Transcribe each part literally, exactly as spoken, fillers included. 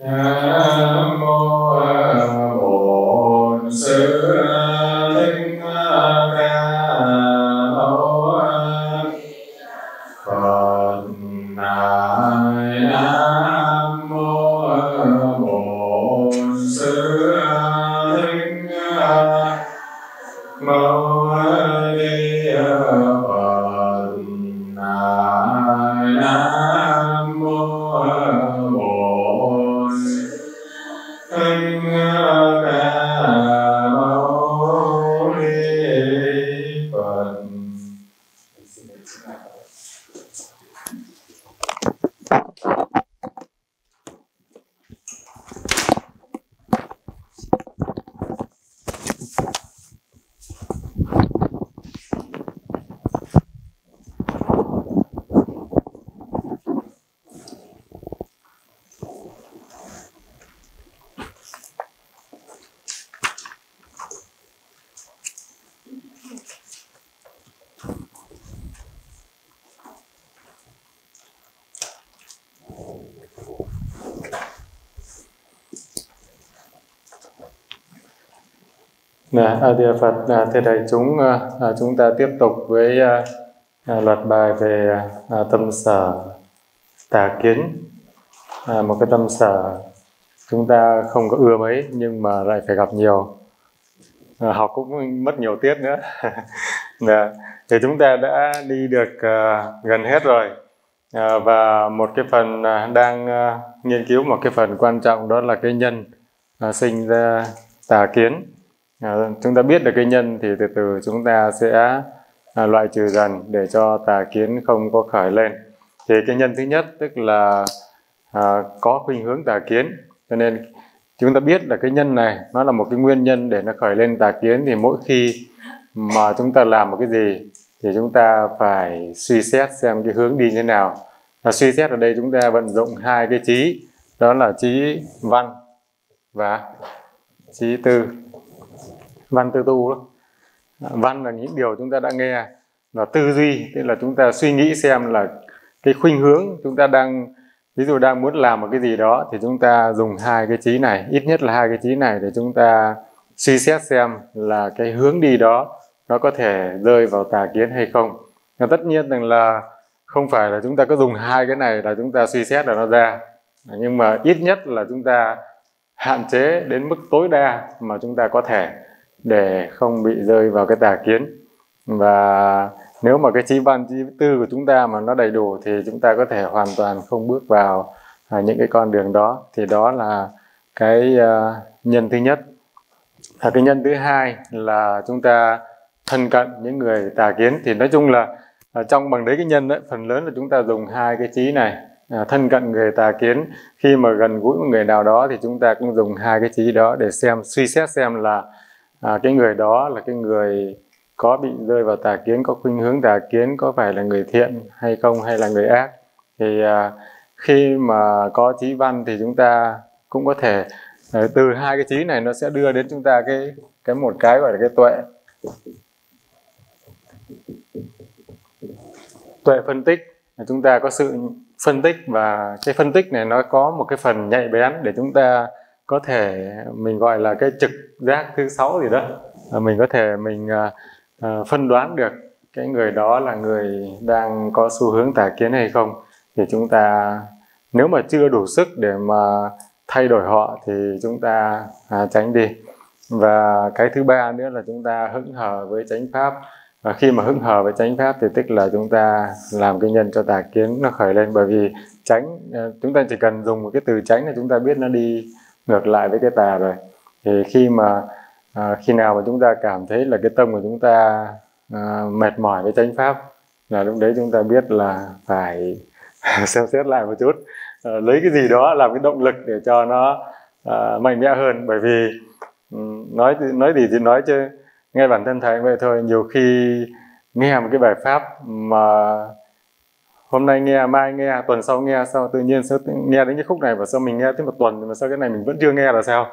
Nam mô Bổn Sư Thích Ca Mâu Phật. Nam mô Bổn Sư Thích Mâu Ni Phật. Nam mô Bổn Thích Ca Mâu Ni Phật. Dạ, A Di Đà Phật. À, thưa thầy chúng, à, chúng ta tiếp tục với à, à, loạt bài về à, tâm sở tà kiến. À, một cái tâm sở chúng ta không có ưa mấy nhưng mà lại phải gặp nhiều, à, học cũng mất nhiều tiết nữa. Dạ, thì chúng ta đã đi được à, gần hết rồi, à, và một cái phần à, đang à, nghiên cứu một cái phần quan trọng, đó là cái nhân à, sinh ra tà kiến. À, chúng ta biết được cái nhân thì từ từ chúng ta sẽ à, loại trừ dần để cho tà kiến không có khởi lên. Thì cái nhân thứ nhất tức là à, có khuynh hướng tà kiến, cho nên chúng ta biết là cái nhân này nó là một cái nguyên nhân để nó khởi lên tà kiến. Thì mỗi khi mà chúng ta làm một cái gì thì chúng ta phải suy xét xem cái hướng đi như thế nào. Và suy xét ở đây chúng ta vận dụng hai cái trí, đó là trí văn và trí tư. Văn tư tu đó. Văn là những điều chúng ta đã nghe, và tư duy tức là chúng ta suy nghĩ xem là cái khuynh hướng chúng ta đang, ví dụ đang muốn làm một cái gì đó thì chúng ta dùng hai cái trí này, ít nhất là hai cái trí này để chúng ta suy xét xem là cái hướng đi đó nó có thể rơi vào tà kiến hay không. Nhưng tất nhiên rằng là không phải là chúng ta có dùng hai cái này là chúng ta suy xét là nó ra, nhưng mà ít nhất là chúng ta hạn chế đến mức tối đa mà chúng ta có thể để không bị rơi vào cái tà kiến. Và nếu mà cái trí văn, trí tư của chúng ta mà nó đầy đủ thì chúng ta có thể hoàn toàn không bước vào à, những cái con đường đó. Thì đó là cái uh, nhân thứ nhất. À, cái nhân thứ hai là chúng ta thân cận những người tà kiến. Thì nói chung là à, trong bằng đấy cái nhân đấy, phần lớn là chúng ta dùng hai cái trí này. À, thân cận người tà kiến, khi mà gần gũi một người nào đó thì chúng ta cũng dùng hai cái trí đó để xem, suy xét xem là à, cái người đó là cái người có bị rơi vào tà kiến, có khuynh hướng tà kiến, có phải là người thiện hay không, hay là người ác. Thì à, khi mà có trí văn thì chúng ta cũng có thể à, từ hai cái trí này nó sẽ đưa đến chúng ta cái cái một cái gọi là cái tuệ. Tuệ phân tích, chúng ta có sự phân tích, và cái phân tích này nó có một cái phần nhạy bén để chúng ta có thể, mình gọi là cái trực giác thứ sáu gì đó, mình có thể mình uh, phân đoán được cái người đó là người đang có xu hướng tà kiến hay không. Thì chúng ta nếu mà chưa đủ sức để mà thay đổi họ thì chúng ta uh, tránh đi. Và cái thứ ba nữa là chúng ta hững hờ với chánh pháp. Và khi mà hững hờ với chánh pháp thì tức là chúng ta làm cái nhân cho tà kiến nó khởi lên. Bởi vì chánh, chúng ta chỉ cần dùng một cái từ chánh là chúng ta biết nó đi ngược lại với cái tà rồi. Thì khi mà à, khi nào mà chúng ta cảm thấy là cái tâm của chúng ta à, mệt mỏi với chánh pháp, là lúc đấy chúng ta biết là phải xem xét lại một chút, à, lấy cái gì đó làm cái động lực để cho nó à, mạnh mẽ hơn. Bởi vì nói nói gì thì nói chứ ngay bản thân thầy vậy thôi, nhiều khi nghe một cái bài pháp mà hôm nay nghe, mai nghe, tuần sau nghe, sao tự nhiên sao nghe đến cái khúc này và sao mình nghe tới một tuần mà sao cái này mình vẫn chưa nghe là sao?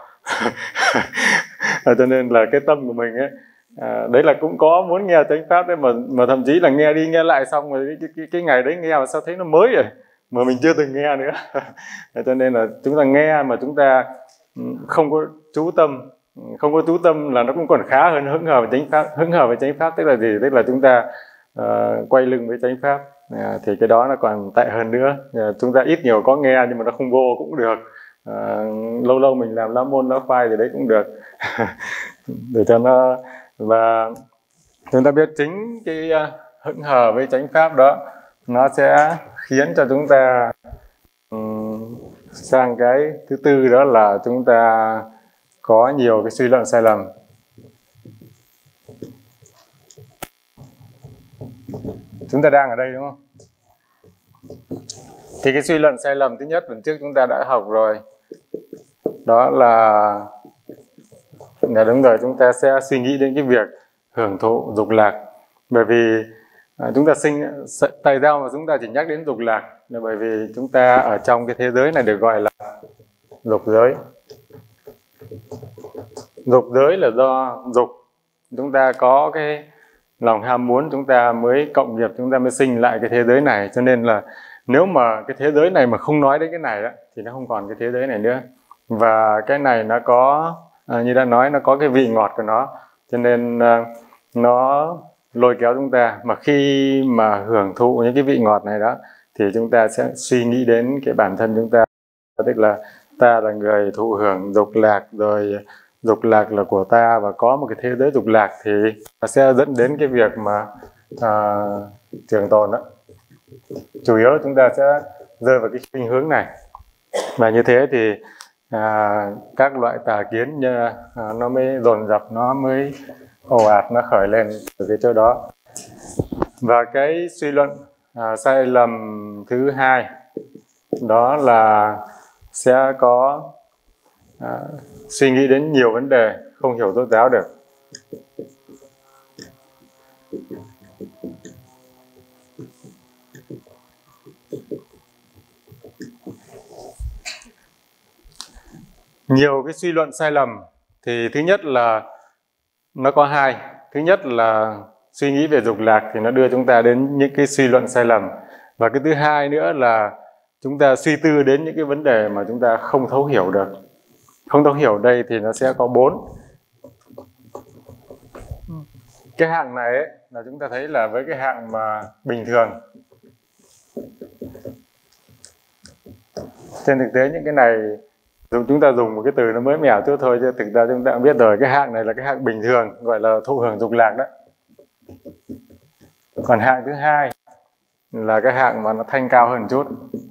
Cho nên là cái tâm của mình ấy, à, đấy là cũng có muốn nghe chánh pháp đấy, mà mà thậm chí là nghe đi nghe lại xong rồi cái, cái, cái ngày đấy nghe mà sao thấy nó mới rồi, mà mình chưa từng nghe nữa. Cho nên là chúng ta nghe mà chúng ta không có chú tâm, không có chú tâm là nó cũng còn khá hơn hững hờ với chánh pháp. Hững hờ với chánh pháp tức là gì? Tức là chúng ta uh, quay lưng với chánh pháp, uh, thì cái đó nó còn tệ hơn nữa. Uh, chúng ta ít nhiều có nghe nhưng mà nó không vô cũng được. Uh, lâu lâu mình làm lá môn lá khoai thì đấy cũng được. Để cho nó, và chúng ta biết chính cái uh, hững hờ với chánh pháp đó nó sẽ khiến cho chúng ta um, sang cái thứ tư, đó là chúng ta có nhiều cái suy luận sai lầm. Chúng ta đang ở đây đúng không? Thì cái suy luận sai lầm thứ nhất lần trước chúng ta đã học rồi, đó là là đúng rồi, chúng ta sẽ suy nghĩ đến cái việc hưởng thụ dục lạc. Bởi vì à, chúng ta sinh tại sao mà chúng ta chỉ nhắc đến dục lạc là bởi vì chúng ta ở trong cái thế giới này được gọi là dục giới. Dục giới là do dục, chúng ta có cái lòng ham muốn, chúng ta mới cộng nghiệp, chúng ta mới sinh lại cái thế giới này. Cho nên là nếu mà cái thế giới này mà không nói đến cái này đó, thì nó không còn cái thế giới này nữa. Và cái này nó có, à, như đã nói, nó có cái vị ngọt của nó, cho nên à, nó lôi kéo chúng ta. Mà khi mà hưởng thụ những cái vị ngọt này đó, thì chúng ta sẽ suy nghĩ đến cái bản thân chúng ta, tức là ta là người thụ hưởng dục lạc, rồi dục lạc là của ta, và có một cái thế giới dục lạc, thì nó sẽ dẫn đến cái việc mà à, trường tồn đó. Chủ yếu chúng ta sẽ rơi vào cái khuynh hướng này, và như thế thì à, các loại tà kiến như, à, nó mới dồn dập, nó mới ồ ạt, nó khởi lên từ cái chỗ đó. Và cái suy luận à, sai lầm thứ hai đó là sẽ có à, suy nghĩ đến nhiều vấn đề, không hiểu tôn giáo được. Nhiều cái suy luận sai lầm thì thứ nhất là nó có hai. Thứ nhất là suy nghĩ về dục lạc thì nó đưa chúng ta đến những cái suy luận sai lầm. Và cái thứ hai nữa là chúng ta suy tư đến những cái vấn đề mà chúng ta không thấu hiểu được. Không thấu hiểu đây thì nó sẽ có bốn. Cái hạng này ấy, là chúng ta thấy là với cái hạng mà bình thường. Trên thực tế những cái này chúng ta dùng một cái từ nó mới mẻ chút thôi, chứ thực ra chúng ta cũng biết rồi, cái hạng này là cái hạng bình thường, gọi là thụ hưởng dục lạc đó. Còn hạng thứ hai là cái hạng mà nó thanh cao hơn chút.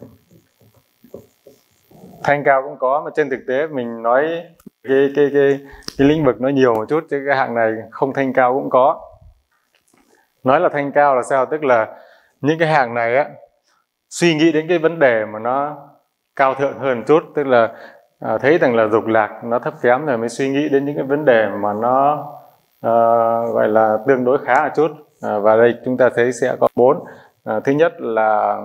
Thanh cao cũng có, mà trên thực tế mình nói cái, cái, cái, cái lĩnh vực nó nhiều một chút, chứ cái hạng này không thanh cao cũng có. Nói là thanh cao là sao? Tức là những cái hạng này á, suy nghĩ đến cái vấn đề mà nó cao thượng hơn chút, tức là à, thấy rằng là dục lạc nó thấp kém rồi mới suy nghĩ đến những cái vấn đề mà nó à, gọi là tương đối khá một chút. À, và đây chúng ta thấy sẽ có bốn. À, thứ nhất là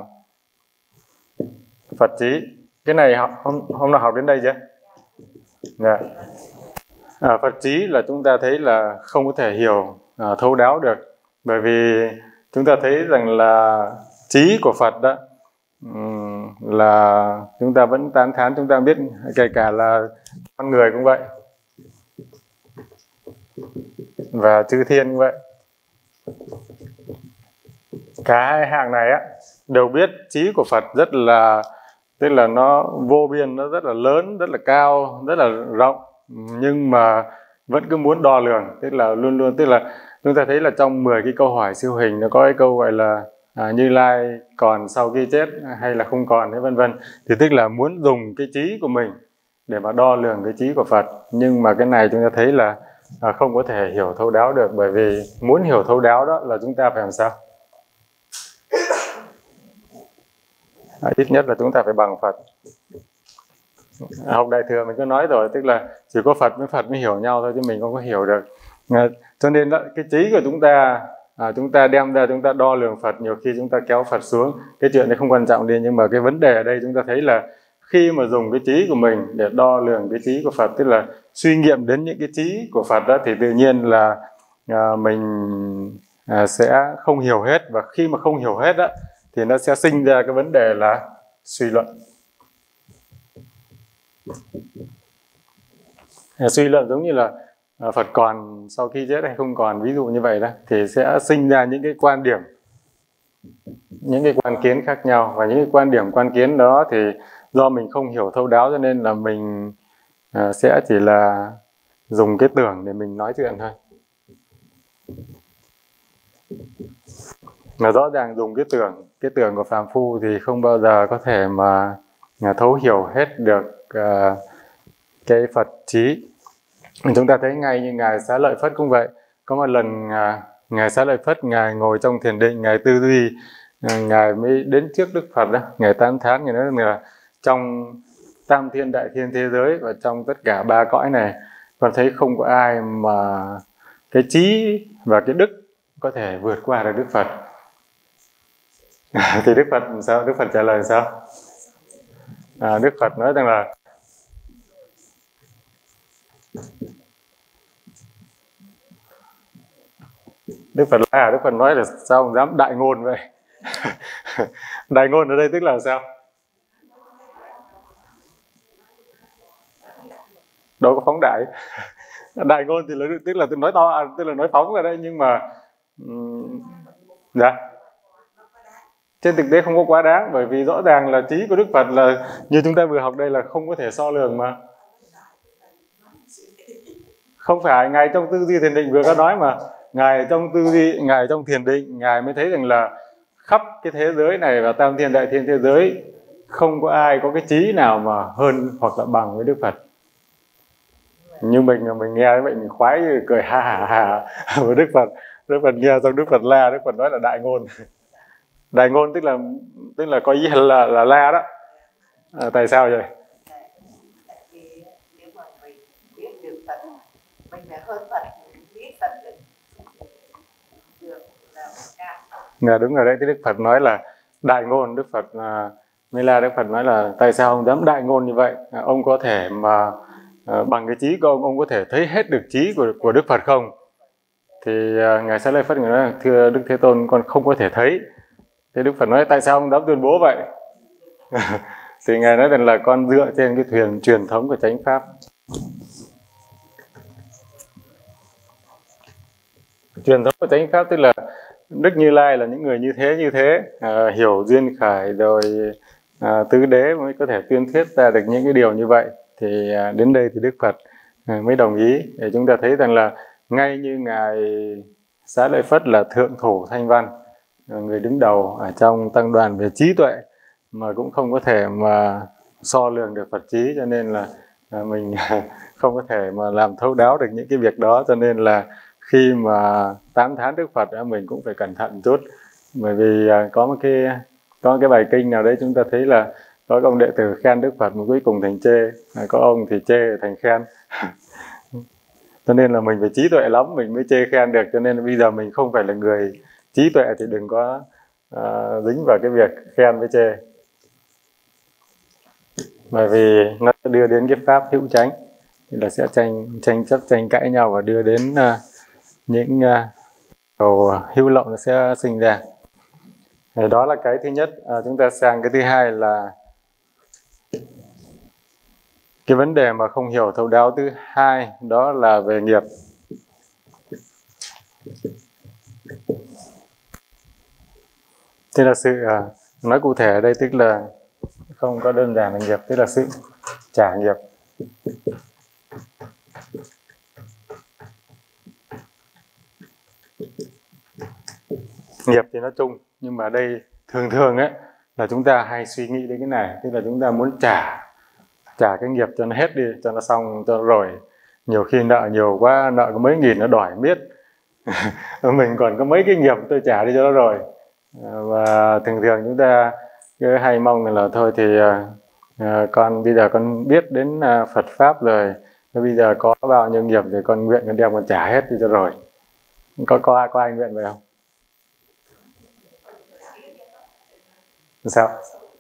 Phật trí. Cái này học hôm, hôm nào học đến đây chưa? Yeah. À, Phật trí là chúng ta thấy là không có thể hiểu à, thấu đáo được, bởi vì chúng ta thấy rằng là trí của Phật đó um, là chúng ta vẫn tán thán, chúng ta biết, kể cả là con người cũng vậy, và chư thiên cũng vậy. Cả hai hạng này á đều biết trí của Phật rất là, tức là nó vô biên, nó rất là lớn, rất là cao, rất là rộng, nhưng mà vẫn cứ muốn đo lường, tức là luôn luôn, tức là chúng ta thấy là trong mười cái câu hỏi siêu hình nó có cái câu gọi là à, Như Lai còn sau khi chết hay là không còn, thế vân vân. Thì tức là muốn dùng cái trí của mình để mà đo lường cái trí của Phật, nhưng mà cái này chúng ta thấy là à, không có thể hiểu thấu đáo được, bởi vì muốn hiểu thấu đáo đó là chúng ta phải làm sao? À, ít nhất là chúng ta phải bằng Phật. Học Đại Thừa mình có nói rồi, tức là chỉ có Phật với Phật mới hiểu nhau thôi, chứ mình không có hiểu được. À, cho nên đó, cái trí của chúng ta à, chúng ta đem ra chúng ta đo lường Phật, nhiều khi chúng ta kéo Phật xuống. Cái chuyện này không quan trọng đi, nhưng mà cái vấn đề ở đây chúng ta thấy là khi mà dùng cái trí của mình để đo lường cái trí của Phật, tức là suy nghiệm đến những cái trí của Phật đó, thì tự nhiên là à, mình à, sẽ không hiểu hết. Và khi mà không hiểu hết đó, thì nó sẽ sinh ra cái vấn đề là suy luận. Suy luận giống như là Phật còn sau khi chết hay không còn, ví dụ như vậy đó, thì sẽ sinh ra những cái quan điểm, những cái quan kiến khác nhau, và những cái quan điểm quan kiến đó thì do mình không hiểu thấu đáo cho nên là mình sẽ chỉ là dùng cái tưởng để mình nói chuyện thôi. Mà rõ ràng dùng cái tưởng, cái tưởng của phàm phu thì không bao giờ có thể mà thấu hiểu hết được uh, cái Phật trí. Chúng ta thấy ngay như Ngài Xá Lợi Phất cũng vậy. Có một lần uh, Ngài Xá Lợi Phất, Ngài ngồi trong thiền định, Ngài tư duy, uh, Ngài mới đến trước Đức Phật đó, Ngài tán thán, Ngài nói là trong tam thiên đại thiên thế giới và trong tất cả ba cõi này, con thấy không có ai mà cái trí và cái đức có thể vượt qua được Đức Phật. Thì Đức Phật sao? Đức Phật trả lời sao? À, Đức Phật nói rằng là Đức Phật là Đức Phật nói là sao ông dám đại ngôn vậy? Đại ngôn ở đây tức là sao? Đâu có phóng đại. Đại ngôn thì là tức là tôi nói to, tức là nói phóng ra đây, nhưng mà um, dạ trên thực tế không có quá đáng, bởi vì rõ ràng là trí của Đức Phật là như chúng ta vừa học đây là không có thể so lường mà. Không phải Ngài trong tư duy thiền định vừa có nói mà, Ngài trong tư duy, Ngài trong thiền định, Ngài mới thấy rằng là khắp cái thế giới này và tam thiên đại thiên thế giới không có ai có cái trí nào mà hơn hoặc là bằng với Đức Phật. Như mình mình nghe vậy mình khoái cười ha ha ha với Đức Phật. Đức Phật nghe xong Đức Phật la, Đức Phật nói là đại ngôn. Đại ngôn tức là tức là có ý là là la đó. À, tại sao vậy? Tại vì nếu mà mình biết được Phật, mình phải hơn Phật, mình biết Phật được được là cao. Dạ đúng rồi đấy, thì Đức Phật nói là đại ngôn. Đức Phật à, mới la Đức Phật nói là tại sao ông dám đại ngôn như vậy? À, ông có thể mà à, bằng cái trí của ông, ông có thể thấy hết được trí của của Đức Phật không? Thì à, Ngài Xá Lợi Phất nói là thưa Đức Thế Tôn, con không có thể thấy. Thì Đức Phật nói tại sao ông dám tuyên bố vậy? Thì Ngài nói rằng là con dựa trên cái thuyền truyền thống của chánh pháp. Truyền thống của chánh pháp tức là Đức Như Lai là những người như thế như thế, à, hiểu duyên khởi rồi à, tứ đế mới có thể tuyên thuyết ra được những cái điều như vậy. Thì à, đến đây thì Đức Phật à, mới đồng ý. Để chúng ta thấy rằng là ngay như Ngài Xá Lợi Phất là thượng thủ thanh văn, người đứng đầu ở trong tăng đoàn về trí tuệ, mà cũng không có thể mà so lường được Phật trí, cho nên là à, mình không có thể mà làm thấu đáo được những cái việc đó. Cho nên là khi mà tán thán Đức Phật mình cũng phải cẩn thận chút, bởi vì có một cái có một cái bài kinh nào đấy chúng ta thấy là có ông đệ tử khen Đức Phật mà cuối cùng thành chê, có ông thì chê thành khen. Cho nên là mình phải trí tuệ lắm mình mới chê khen được. Cho nên bây giờ mình không phải là người trí tuệ thì đừng có uh, dính vào cái việc khen với chê, bởi vì nó đưa đến cái pháp hữu chánh thì là sẽ tranh tranh chấp tranh cãi nhau và đưa đến uh, những cầu uh, hữu lậu nó sẽ sinh ra. Thì đó là cái thứ nhất. À, chúng ta sang cái thứ hai là cái vấn đề mà không hiểu thấu đáo thứ hai, đó là về nghiệp. Thế là sự à, nói cụ thể ở đây tức là không có đơn giản là nghiệp, tức là sự trả nghiệp. Nghiệp thì nó chung, nhưng mà đây thường thường ấy là chúng ta hay suy nghĩ đến cái này, tức là chúng ta muốn trả trả cái nghiệp cho nó hết đi, cho nó xong, cho nó rồi. Nhiều khi nợ nhiều quá, nợ có mấy nghìn nó đòi miết. Mình còn có mấy cái nghiệp tôi trả đi cho nó rồi. Và thường thường chúng ta cứ hay mong là thôi thì à, con bây giờ con biết đến à, Phật Pháp rồi, bây giờ có bao nhiêu nghiệp thì con nguyện con đem con trả hết đi cho rồi. Có, có, có ai nguyện vậy không? Sao?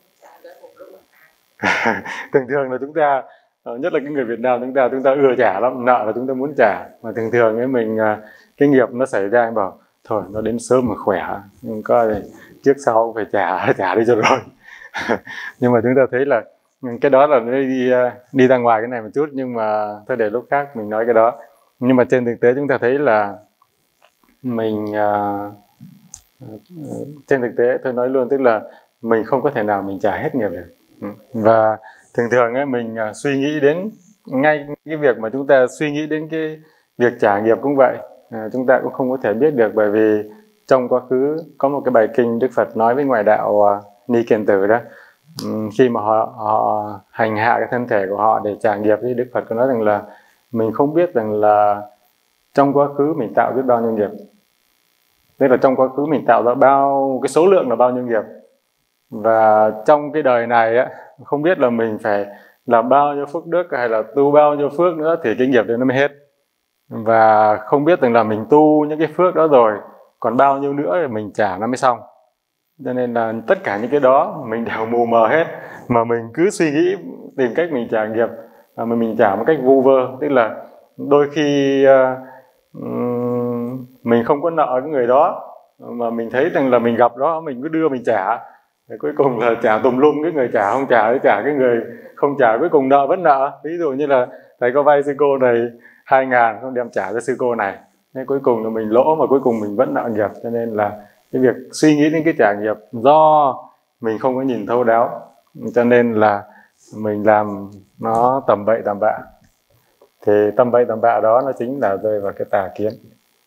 Thường thường là chúng ta, nhất là cái người Việt Nam chúng ta chúng ta ưa trả lắm, nợ là chúng ta muốn trả, mà thường thường ấy mình cái nghiệp nó xảy ra anh bảo thôi nó đến sớm mà khỏe, nhưng coi trước sau cũng phải trả trả đi cho rồi. Nhưng mà chúng ta thấy là cái đó là đi đi ra ngoài cái này một chút, nhưng mà thôi để lúc khác mình nói cái đó. Nhưng mà trên thực tế chúng ta thấy là mình uh, trên thực tế tôi nói luôn, tức là mình không có thể nào mình trả hết nghiệp được. Và thường thường ấy, mình uh, suy nghĩ đến ngay cái việc mà chúng ta suy nghĩ đến cái việc trả nghiệp cũng vậy, uh, chúng ta cũng không có thể biết được, bởi vì trong quá khứ có một cái bài kinh Đức Phật nói với ngoại đạo uh, Ni Kiền Tử đó, um, khi mà họ, họ hành hạ cái thân thể của họ để trả nghiệp, thì Đức Phật có nói rằng là mình không biết rằng là trong quá khứ mình tạo biết bao nhiêu nghiệp. Tức là trong quá khứ mình tạo ra bao cái số lượng là bao nhiêu nghiệp, và trong cái đời này á, không biết là mình phải làm bao nhiêu phước đức hay là tu bao nhiêu phước nữa thì cái nghiệp đấy nó mới hết. Và không biết rằng là mình tu những cái phước đó rồi còn bao nhiêu nữa thì mình trả nó mới xong. Cho nên là tất cả những cái đó mình đều mù mờ hết, mà mình cứ suy nghĩ tìm cách mình trả nghiệp, mà mình trả một cách vu vơ. Tức là đôi khi uh, mình không có nợ cái người đó, mà mình thấy rằng là mình gặp đó mình cứ đưa mình trả, rồi cuối cùng là trả tùm lum, cái người trả không trả, trả cái người không trả, cuối cùng nợ vẫn nợ. Ví dụ như là thầy có vay sư cô này hai ngàn, không đem trả cho sư cô này, nên cuối cùng là mình lỗ, mà cuối cùng mình vẫn nợ nghiệp. Cho nên là cái việc suy nghĩ đến cái trả nghiệp do mình không có nhìn thấu đáo, cho nên là mình làm nó tầm bậy tầm bạ. Thì tầm bậy tầm bạ đó nó chính là rơi vào cái tà kiến,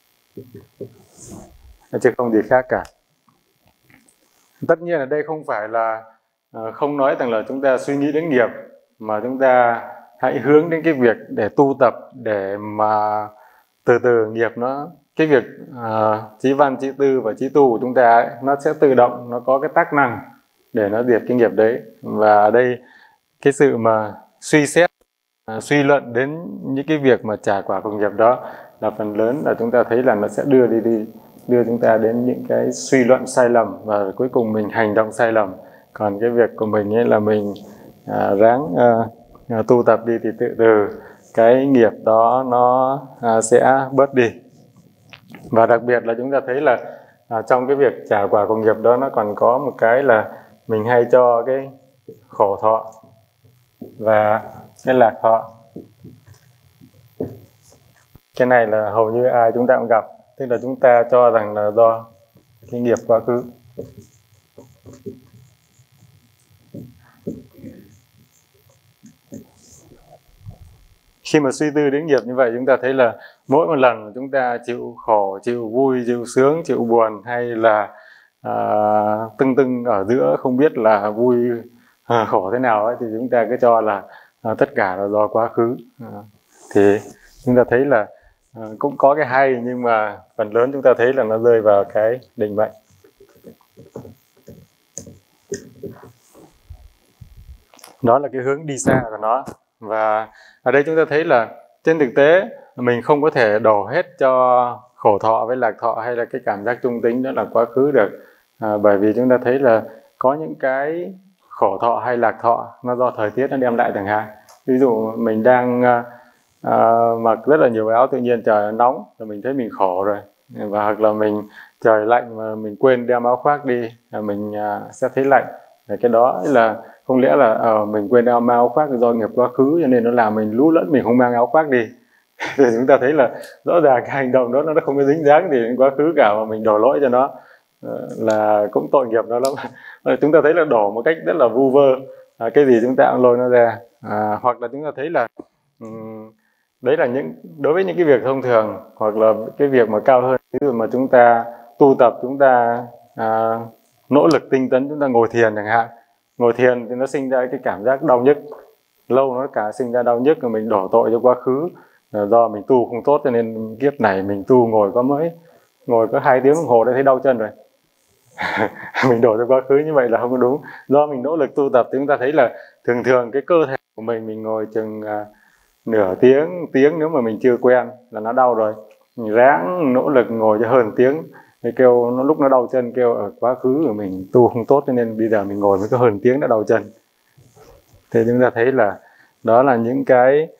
chứ không gì khác cả. Tất nhiên ở đây không phải là không nói rằng là chúng ta suy nghĩ đến nghiệp, mà chúng ta hãy hướng đến cái việc để tu tập, để mà từ từ nghiệp nó, cái việc uh, chí văn, chí tư và chí tu của chúng ta ấy, nó sẽ tự động, nó có cái tác năng để nó diệt cái nghiệp đấy. Và ở đây cái sự mà suy xét, uh, suy luận đến những cái việc mà trả quả của nghiệp đó là phần lớn là chúng ta thấy là nó sẽ đưa đi đi đưa chúng ta đến những cái suy luận sai lầm, và cuối cùng mình hành động sai lầm. Còn cái việc của mình ấy là mình uh, ráng uh, tu tập đi, thì tự từ cái nghiệp đó nó uh, sẽ bớt đi. Và đặc biệt là chúng ta thấy là uh, trong cái việc trả quả của nghiệp đó, nó còn có một cái là mình hay cho cái khổ thọ và cái lạc thọ. Cái này là hầu như ai chúng ta cũng gặp, tức là chúng ta cho rằng là do cái nghiệp quá khứ. Khi mà suy tư đến nghiệp như vậy, chúng ta thấy là mỗi một lần chúng ta chịu khổ, chịu vui, chịu sướng, chịu buồn, hay là à, tưng tưng ở giữa không biết là vui à, khổ thế nào ấy, thì chúng ta cứ cho là à, tất cả là do quá khứ. À, thì chúng ta thấy là à, cũng có cái hay, nhưng mà phần lớn chúng ta thấy là nó rơi vào cái định mệnh. Đó là cái hướng đi xa của nó. Và ở đây chúng ta thấy là trên thực tế mình không có thể đổ hết cho khổ thọ với lạc thọ hay là cái cảm giác trung tính đó là quá khứ được. À, bởi vì chúng ta thấy là có những cái khổ thọ hay lạc thọ nó do thời tiết nó đem lại chẳng hạn. Ví dụ mình đang à, mặc rất là nhiều áo, tự nhiên trời nóng rồi mình thấy mình khổ rồi. Và hoặc là mình trời lạnh mà mình quên đem áo khoác đi, mình à, sẽ thấy lạnh. Và cái đó là không lẽ là uh, mình quên đem áo khoác do nghiệp quá khứ, cho nên nó làm mình lú lẫn, mình không mang áo khoác đi. Thì chúng ta thấy là rõ ràng cái hành động đó nó không có dính dáng gì đến quá khứ cả, mà mình đổ lỗi cho nó uh, là cũng tội nghiệp nó lắm. Chúng ta thấy là đổ một cách rất là vu vơ, uh, cái gì chúng ta cũng lôi nó ra. Uh, hoặc là chúng ta thấy là um, đấy là những đối với những cái việc thông thường, hoặc là cái việc mà cao hơn, ví dụ mà chúng ta tu tập, chúng ta uh, nỗ lực tinh tấn, chúng ta ngồi thiền chẳng hạn. Ngồi thiền thì nó sinh ra cái cảm giác đau nhức, lâu nó cả sinh ra đau nhức, rồi mình đổ tội cho quá khứ là do mình tu không tốt, cho nên kiếp này mình tu ngồi có mới ngồi có hai tiếng đồng hồ đã thấy đau chân rồi. Mình đổ cho quá khứ như vậy là không có đúng. Do mình nỗ lực tu tập thì chúng ta thấy là thường thường cái cơ thể của mình mình ngồi chừng uh, nửa tiếng tiếng nếu mà mình chưa quen là nó đau rồi. Mình ráng nỗ lực ngồi cho hơn tiếng, thì kêu nó lúc nó đau chân kêu ở quá khứ của mình tu không tốt, cho nên bây giờ mình ngồi mới có hơn tiếng đã đau chân. Thì chúng ta thấy là đó là những cái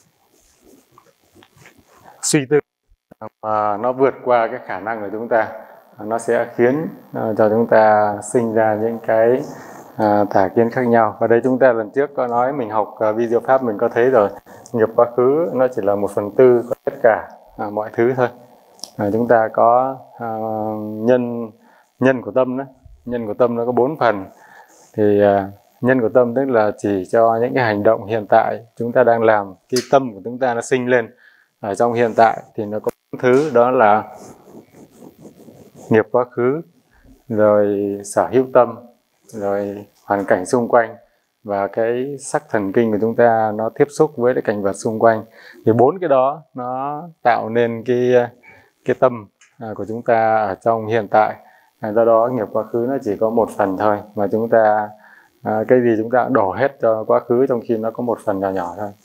suy tư mà nó vượt qua cái khả năng của chúng ta, nó sẽ khiến uh, cho chúng ta sinh ra những cái à, tà kiến khác nhau. Và đây chúng ta lần trước có nói, mình học uh, video pháp mình có thấy rồi, nghiệp quá khứ nó chỉ là một phần tư của tất cả à, mọi thứ thôi. À, chúng ta có à, nhân nhân của tâm đó, nhân của tâm nó có bốn phần. Thì à, nhân của tâm tức là chỉ cho những cái hành động hiện tại chúng ta đang làm, cái tâm của chúng ta nó sinh lên ở trong hiện tại thì nó có bốn thứ, đó là nghiệp quá khứ, rồi sở hữu tâm, rồi hoàn cảnh xung quanh và cái sắc thần kinh của chúng ta nó tiếp xúc với cái cảnh vật xung quanh. Thì bốn cái đó nó tạo nên cái cái tâm của chúng ta ở trong hiện tại. Do đó nghiệp quá khứ nó chỉ có một phần thôi, mà chúng ta à, cái gì chúng ta đổ hết cho quá khứ trong khi nó có một phần nhỏ nhỏ thôi.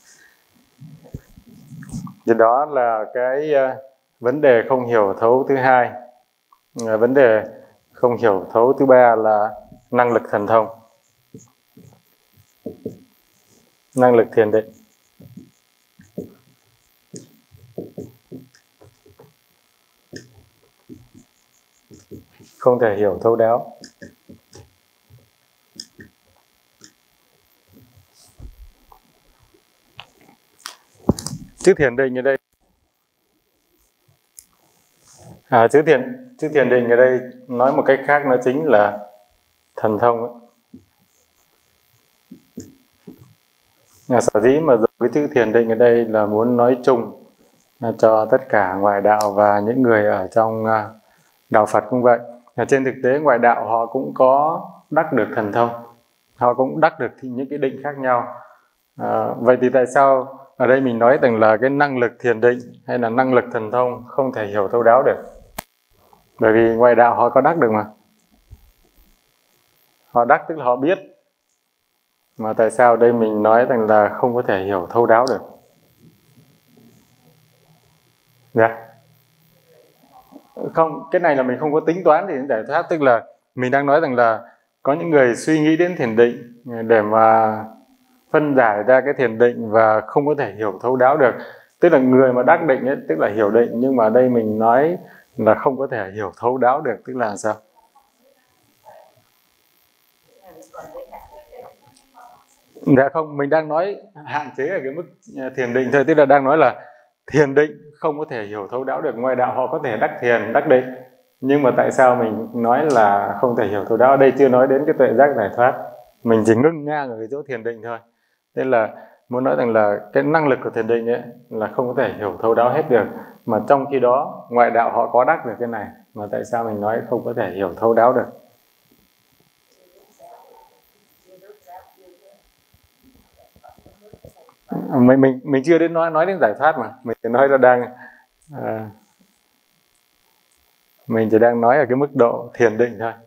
Thì đó là cái uh, vấn đề không hiểu thấu thứ hai. À, vấn đề không hiểu thấu thứ ba là năng lực thần thông, năng lực thiền định. Không thể hiểu thấu đáo. Chữ thiền định ở đây, à, chữ thiền chữ thiền định ở đây nói một cách khác nó chính là thần thông ấy. À, sở dĩ mà dùng cái chữ thiền định ở đây là muốn nói chung cho tất cả ngoại đạo và những người ở trong đạo Phật cũng vậy. À, trên thực tế ngoại đạo họ cũng có đắc được thần thông, họ cũng đắc được những cái định khác nhau. À, vậy thì tại sao ở đây mình nói rằng là cái năng lực thiền định hay là năng lực thần thông không thể hiểu thấu đáo được? Bởi vì ngoại đạo họ có đắc được mà. Họ đắc tức là họ biết. Mà tại sao đây mình nói rằng là không có thể hiểu thấu đáo được? Dạ. Không, cái này là mình không có tính toán để giải thoát. Tức là mình đang nói rằng là có những người suy nghĩ đến thiền định để mà phân giải ra cái thiền định và không có thể hiểu thấu đáo được. Tức là người mà đắc định ấy, tức là hiểu định, nhưng mà ở đây mình nói là không có thể hiểu thấu đáo được, tức là sao? Dạ không, mình đang nói hạn chế ở cái mức thiền định thôi, tức là đang nói là thiền định không có thể hiểu thấu đáo được. Ngoại đạo họ có thể đắc thiền, đắc định, nhưng mà tại sao mình nói là không thể hiểu thấu đáo? Ở đây chưa nói đến cái tuệ giác giải thoát, mình chỉ ngưng ngang ở cái chỗ thiền định thôi. Nên là muốn nói rằng là cái năng lực của thiền định ấy là không có thể hiểu thấu đáo hết được, mà trong khi đó ngoại đạo họ có đắc được cái này, mà tại sao mình nói không có thể hiểu thấu đáo được? mình mình mình chưa đến nói nói đến giải thoát mà, mình chỉ nói là đang à, mình chỉ đang nói ở cái mức độ thiền định thôi.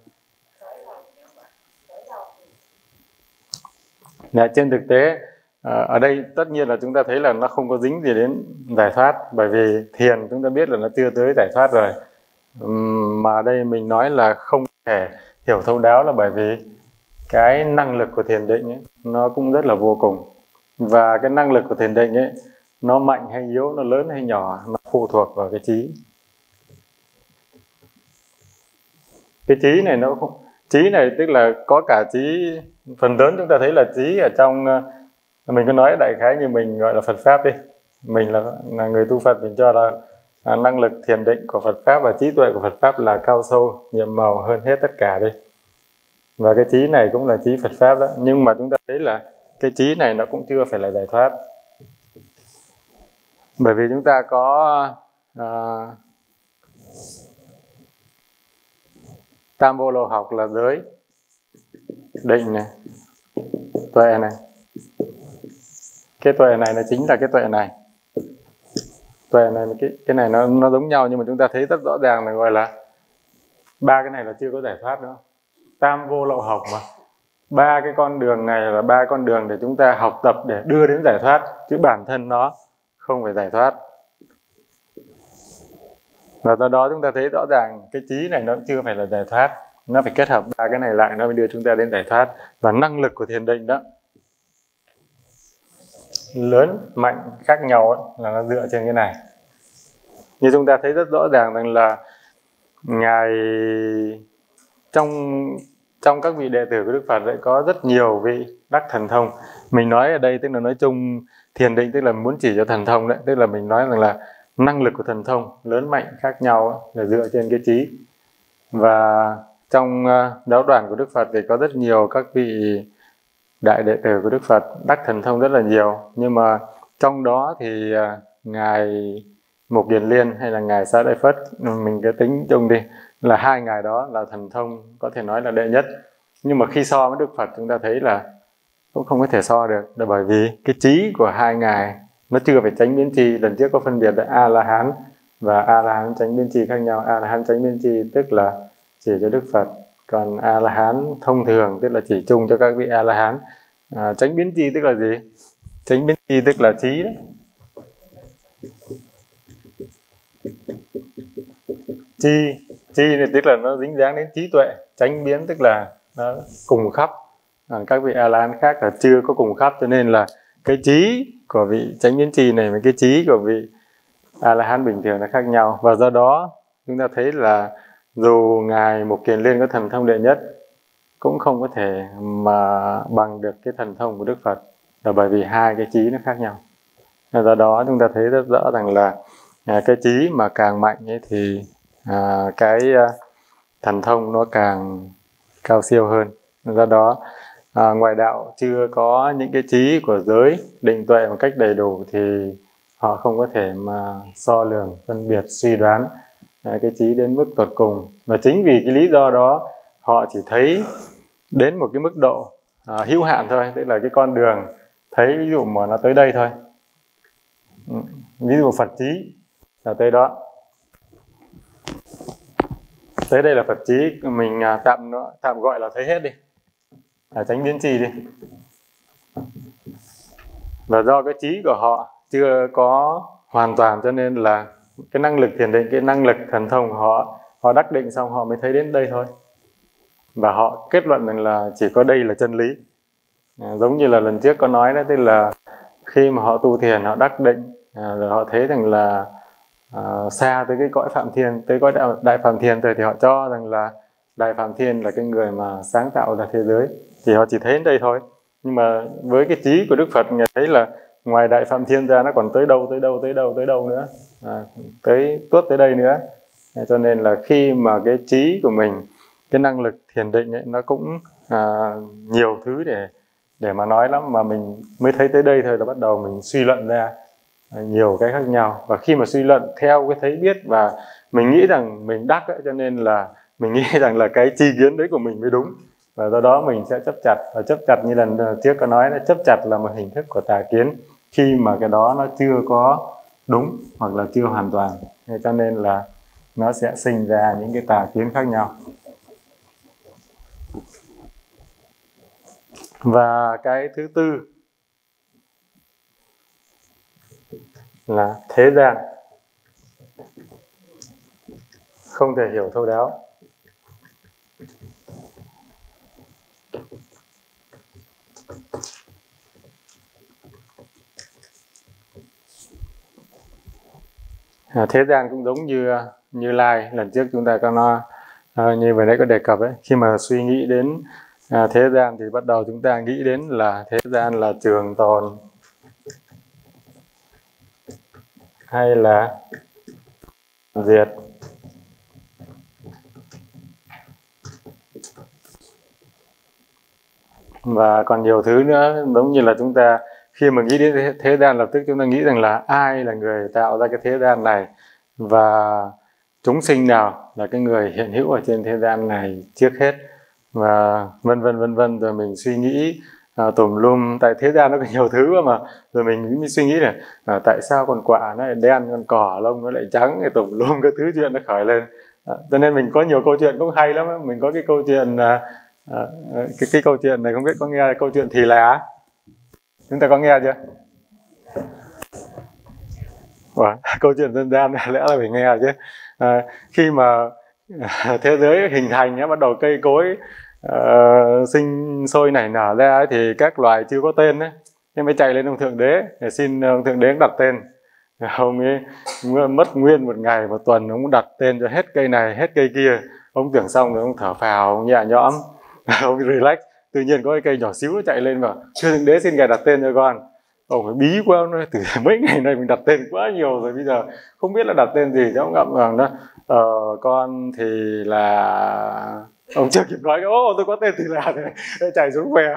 Là trên thực tế ở đây tất nhiên là chúng ta thấy là nó không có dính gì đến giải thoát, bởi vì thiền chúng ta biết là nó chưa tới giải thoát rồi. Mà ở đây mình nói là không thể hiểu thấu đáo là bởi vì cái năng lực của thiền định ấy, nó cũng rất là vô cùng. Và cái năng lực của thiền định ấy, nó mạnh hay yếu, nó lớn hay nhỏ, nó phụ thuộc vào cái trí. Cái trí này nó không, trí này tức là có cả trí, phần lớn chúng ta thấy là trí ở trong, mình cứ nói đại khái như mình gọi là Phật Pháp đi. Mình là, là người tu Phật, mình cho là, là năng lực thiền định của Phật Pháp và trí tuệ của Phật Pháp là cao sâu, nhiệm màu hơn hết tất cả đi. Và cái trí này cũng là trí Phật Pháp đó. Nhưng mà chúng ta thấy là cái trí này nó cũng chưa phải là giải thoát. Bởi vì chúng ta có à, tam vô lậu học là giới, định này, tuệ này. Cái tuệ này nó chính là cái tuệ này. Tuệ này, cái, cái này nó, nó giống nhau, nhưng mà chúng ta thấy rất rõ ràng là gọi là ba cái này là chưa có giải thoát nữa. Tam vô lậu học mà. Ba cái con đường này là ba con đường để chúng ta học tập để đưa đến giải thoát, chứ bản thân nó không phải giải thoát. Và do đó chúng ta thấy rõ ràng cái trí này nó chưa phải là giải thoát, nó phải kết hợp ba cái này lại nó mới đưa chúng ta đến giải thoát. Và năng lực của thiền định đó lớn mạnh khác nhau ấy, là nó dựa trên cái này. Như chúng ta thấy rất rõ ràng rằng là ngài trong trong các vị đệ tử của Đức Phật lại có rất nhiều vị đắc thần thông. Mình nói ở đây tức là nói chung thiền định tức là muốn chỉ cho thần thông đấy, tức là mình nói rằng là năng lực của thần thông lớn mạnh khác nhau là dựa trên cái trí. Và trong giáo đoàn của Đức Phật thì có rất nhiều các vị đại đệ tử của Đức Phật đắc thần thông rất là nhiều, nhưng mà trong đó thì ngài Mục Kiền Liên hay là ngài Xá Lợi Phất, mình cứ tính chung đi là hai ngài đó là thần thông có thể nói là đệ nhất. Nhưng mà khi so với Đức Phật chúng ta thấy là cũng không có thể so được, là bởi vì cái trí của hai ngài nó chưa phải chánh biến tri. Lần trước có phân biệt là A La Hán và A La Hán chánh biến tri khác nhau. A La Hán chánh biến tri tức là chỉ cho Đức Phật, còn A La Hán thông thường tức là chỉ chung cho các vị A La Hán. À, chánh biến tri tức là gì? Chánh biến tri tức là trí đấy. Chi chi này tức là nó dính dáng đến trí tuệ. Chánh biến tức là nó cùng khắp. À, các vị A La Hán khác là chưa có cùng khắp, cho nên là cái trí của vị chánh biến tri này với cái trí của vị A La Hán bình thường nó khác nhau. Và do đó chúng ta thấy là dù ngài Mục Kiền Liên có thần thông đệ nhất cũng không có thể mà bằng được cái thần thông của Đức Phật, là bởi vì hai cái trí nó khác nhau. Và do đó chúng ta thấy rất rõ rằng là à, cái trí mà càng mạnh ấy thì à, cái à, thần thông nó càng cao siêu hơn. Do đó à, ngoại đạo chưa có những cái trí của giới định tuệ một cách đầy đủ thì họ không có thể mà so lường, phân biệt, suy đoán à, cái trí đến mức tột cùng. Và chính vì cái lý do đó họ chỉ thấy đến một cái mức độ à, hữu hạn thôi, tức là cái con đường thấy ví dụ mà nó tới đây thôi. Ví dụ Phật trí là tới đó, tới đây là Phật trí, mình à, tạm nó tạm gọi là thấy hết đi, à, chánh biến tri đi. Và do cái trí của họ chưa có hoàn toàn cho nên là cái năng lực thiền định, cái năng lực thần thông của họ, họ đắc định xong họ mới thấy đến đây thôi. Và họ kết luận rằng là chỉ có đây là chân lý. À, giống như là lần trước có nói đó, tức là khi mà họ tu thiền, họ đắc định, à, rồi họ thấy rằng là à, xa tới cái cõi Phạm Thiên, tới cõi Đại Phạm Thiên rồi, thì họ cho rằng là Đại Phạm Thiên là cái người mà sáng tạo ra thế giới, thì họ chỉ thấy đến đây thôi. Nhưng mà với cái trí của Đức Phật, người thấy là ngoài Đại Phạm Thiên ra nó còn tới đâu, tới đâu, tới đâu, tới đâu nữa, à, tới tuốt tới đây nữa. À, cho nên là khi mà cái trí của mình, cái năng lực thiền định ấy, nó cũng à, nhiều thứ để để mà nói lắm, mà mình mới thấy tới đây thôi là bắt đầu mình suy luận ra nhiều cái khác nhau. Và khi mà suy luận theo cái thấy biết và mình nghĩ rằng mình đắc ấy, cho nên là mình nghĩ rằng là cái tri kiến đấy của mình mới đúng, và do đó mình sẽ chấp chặt. Và chấp chặt như lần trước có nói là chấp chặt là một hình thức của tà kiến, khi mà cái đó nó chưa có đúng hoặc là chưa hoàn toàn, cho nên là nó sẽ sinh ra những cái tà kiến khác nhau. Và cái thứ tư là thế gian không thể hiểu thấu đáo. À, thế gian cũng giống như Như Lai lần trước chúng ta có nói, à, như vừa nãy có đề cập ấy, khi mà suy nghĩ đến à, thế gian thì bắt đầu chúng ta nghĩ đến là thế gian là trường tồn hay là diệt. Và còn nhiều thứ nữa, giống như là chúng ta khi mà nghĩ đến thế gian lập tức chúng ta nghĩ rằng là ai là người tạo ra cái thế gian này, và chúng sinh nào là cái người hiện hữu ở trên thế gian này trước hết, và vân vân vân vân. Rồi mình suy nghĩ à, tùm lum, tại thế gian nó có nhiều thứ mà. Rồi mình mới suy nghĩ là à, tại sao con quạ nó lại đen, con cỏ lông nó lại trắng, cái tùm lum cái thứ chuyện nó khởi lên. À, cho nên mình có nhiều câu chuyện cũng hay lắm. Mình có cái câu chuyện à, à, cái, cái câu chuyện này không biết có nghe câu chuyện Thì Lá, chúng ta có nghe chưa? Wow, câu chuyện dân gian lẽ là phải nghe chứ. À, khi mà thế giới hình thành nhé, bắt đầu cây cối uh, sinh sôi nảy nở ra ấy, thì các loài chưa có tên ấy, nên mới chạy lên ông thượng đế để xin ông thượng đế đặt tên. Ông ấy mất nguyên một ngày một tuần ông đặt tên cho hết cây này hết cây kia. Ông tưởng xong rồi ông thở phào, ông nhẹ nhõm. Ông relax, tự nhiên có cái cây nhỏ xíu nó chạy lên mà thưa thượng đế xin ngài đặt tên cho con. Ông phải bí quá, nói từ mấy ngày nay mình đặt tên quá nhiều rồi, bây giờ không biết là đặt tên gì. Cháu ngậm rằng đó ờ, con thì là, ông chưa kịp nói ô tôi có tên thì là thì chạy xuống què.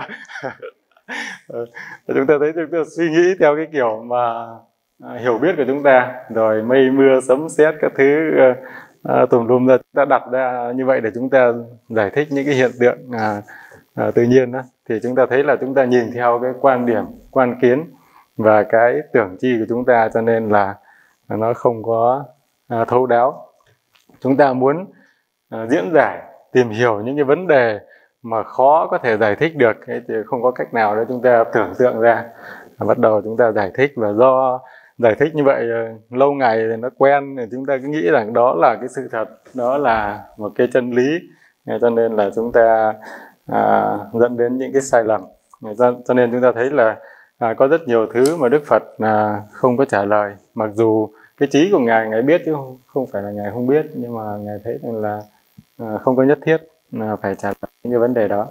Chúng ta thấy chúng ta suy nghĩ theo cái kiểu mà à, hiểu biết của chúng ta, rồi mây mưa sấm sét các thứ à, tùm lum ra, chúng ta đặt ra như vậy để chúng ta giải thích những cái hiện tượng à, à, tự nhiên đó. Thì chúng ta thấy là chúng ta nhìn theo cái quan điểm, quan kiến và cái tưởng chi của chúng ta, cho nên là nó không có à, thấu đáo. Chúng ta muốn à, diễn giải, tìm hiểu những cái vấn đề mà khó có thể giải thích được thì không có cách nào để chúng ta tưởng tượng ra. À, bắt đầu chúng ta giải thích, và do giải thích như vậy lâu ngày thì nó quen, thì chúng ta cứ nghĩ rằng đó là cái sự thật, đó là một cái chân lý, cho nên là chúng ta à, dẫn đến những cái sai lầm. Cho nên chúng ta thấy là à, có rất nhiều thứ mà Đức Phật à, không có trả lời, mặc dù cái trí của ngài ngài biết chứ không, không phải là ngài không biết, nhưng mà ngài thấy rằng là à, không có nhất thiết à, phải trả lời những cái vấn đề đó.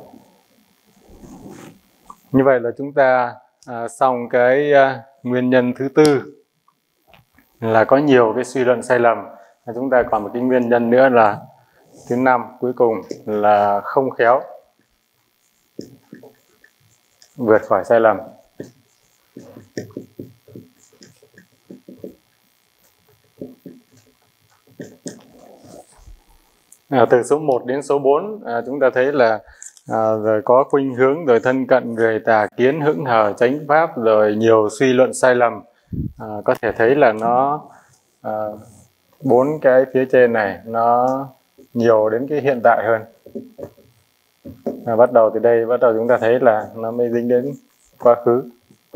Như vậy là chúng ta à, xong cái à, nguyên nhân thứ tư là có nhiều cái suy luận sai lầm. Chúng ta còn một cái nguyên nhân nữa là thứ năm, cuối cùng là không khéo vượt khỏi sai lầm. À, từ số một đến số bốn à, chúng ta thấy là à, rồi có khuynh hướng, rồi thân cận, người tà kiến, hững hờ, chánh pháp, rồi nhiều suy luận sai lầm. À, có thể thấy là nó à, bốn cái phía trên này nó nhiều đến cái hiện tại hơn. À, bắt đầu từ đây, bắt đầu chúng ta thấy là nó mới dính đến quá khứ.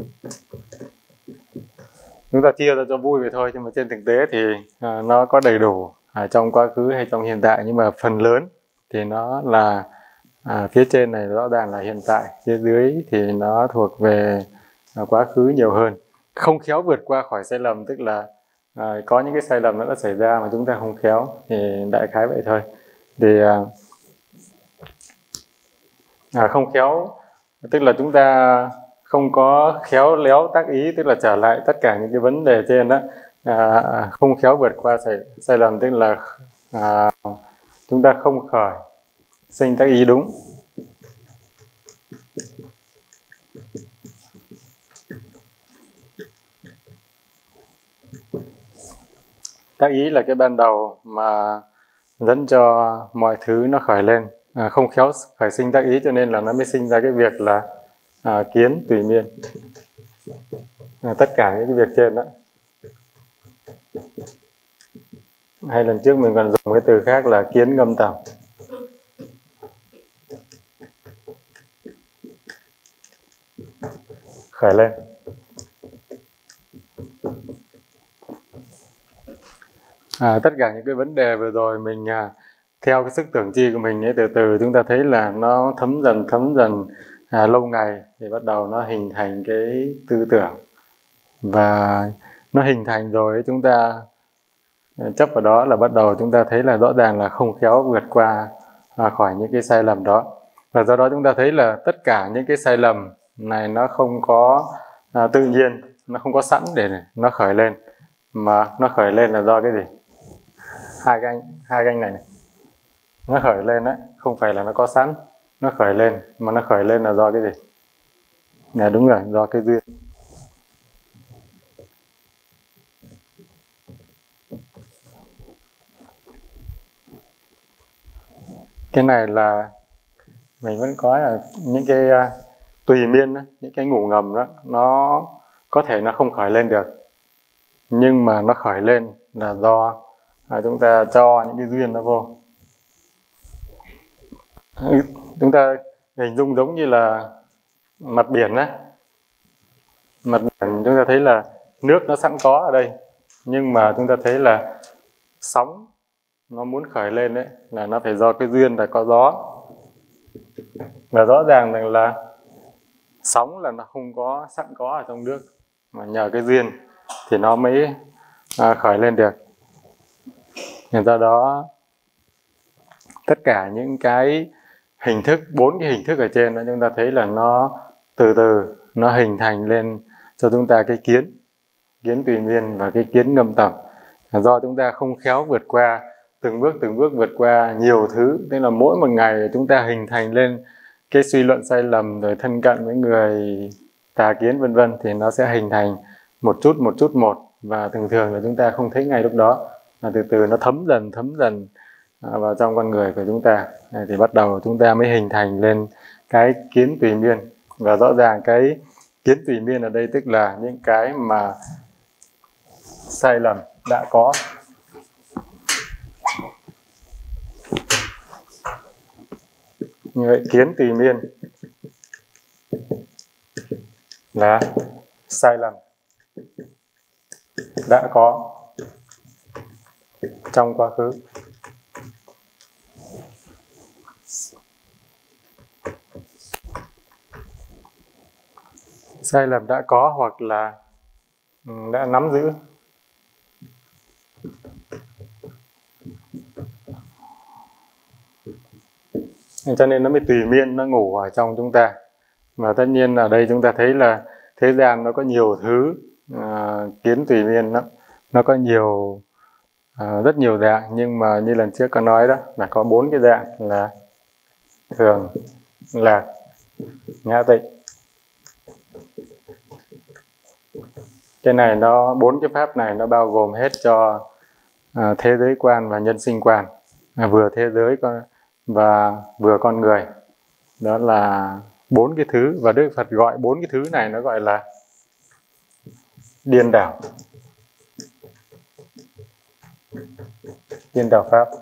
Chúng ta chia ra cho vui vậy thôi, nhưng mà trên thực tế thì à, nó có đầy đủ à, trong quá khứ hay trong hiện tại, nhưng mà phần lớn thì nó là à, phía trên này rõ ràng là hiện tại, phía dưới thì nó thuộc về à, quá khứ nhiều hơn. Không khéo vượt qua khỏi sai lầm, tức là à, có những cái sai lầm nó đã xảy ra mà chúng ta không khéo, thì đại khái vậy thôi. Thì à, à, không khéo tức là chúng ta không có khéo léo tác ý, tức là trở lại tất cả những cái vấn đề trên đó. À, không khéo vượt qua sai, sai lầm tức là à, chúng ta không khởi sinh tác ý đúng. Tác ý là cái ban đầu mà dẫn cho mọi thứ nó khởi lên. À, không khéo khởi sinh tác ý cho nên là nó mới sinh ra cái việc là à, kiến tùy miên. À, tất cả những cái việc trên đó. Hay lần trước mình còn dùng cái từ khác là kiến ngâm tầm. Khởi lên. À, tất cả những cái vấn đề vừa rồi mình à, theo cái sức tưởng chi của mình ấy, từ từ chúng ta thấy là nó thấm dần thấm dần à, lâu ngày thì bắt đầu nó hình thành cái tư tưởng, và nó hình thành rồi chúng ta chấp vào đó là bắt đầu chúng ta thấy là rõ ràng là không khéo vượt qua à, khỏi những cái sai lầm đó. Và do đó chúng ta thấy là tất cả những cái sai lầm này nó không có à, tự nhiên, nó không có sẵn để nó khởi lên, mà nó khởi lên là do cái gì? Hai cái hai cái này, này. Nó khởi lên đấy, không phải là nó có sẵn, nó khởi lên, mà nó khởi lên là do cái gì? Dạ đúng rồi, do cái duyên. Cái này là mình vẫn có là những cái uh, tùy miên đó, những cái ngủ ngầm đó, nó có thể nó không khởi lên được, nhưng mà nó khởi lên là do à, chúng ta cho những cái duyên nó vô. Chúng ta hình dung giống như là mặt biển á, mặt biển chúng ta thấy là nước nó sẵn có ở đây, nhưng mà chúng ta thấy là sóng nó muốn khởi lên đấy là nó phải do cái duyên là có gió. Và rõ ràng rằng là sóng là nó không có sẵn có ở trong nước, mà nhờ cái duyên thì nó mới à, khởi lên được. Do đó tất cả những cái hình thức, bốn cái hình thức ở trên đó chúng ta thấy là nó từ từ nó hình thành lên cho chúng ta cái kiến, kiến tùy miên và cái kiến ngâm tầm. Do chúng ta không khéo vượt qua, từng bước từng bước vượt qua nhiều thứ, nên là mỗi một ngày chúng ta hình thành lên cái suy luận sai lầm, rồi thân cận với người tà kiến vân vân, thì nó sẽ hình thành một chút một chút một, và thường thường là chúng ta không thấy ngay lúc đó, là từ từ nó thấm dần thấm dần vào trong con người của chúng ta, thì bắt đầu chúng ta mới hình thành lên cái kiến tùy miên. Và rõ ràng cái kiến tùy miên ở đây tức là những cái mà sai lầm đã có. Như vậy kiến tùy miên là sai lầm đã có trong quá khứ. Sai lầm đã có hoặc là đã nắm giữ. Cho nên nó mới tùy miên, nó ngủ ở trong chúng ta. Và tất nhiên ở đây chúng ta thấy là thế gian nó có nhiều thứ uh, kiến tùy miên lắm. Nó có nhiều, uh, rất nhiều dạng, nhưng mà như lần trước có nói đó là có bốn cái dạng là thường, lạc, ngã tịnh. Cái này nó, bốn cái pháp này nó bao gồm hết cho uh, thế giới quan và nhân sinh quan, uh, vừa thế giới con và vừa con người. Đó là bốn cái thứ, và Đức Phật gọi bốn cái thứ này nó gọi là điên đảo. Điên đảo pháp.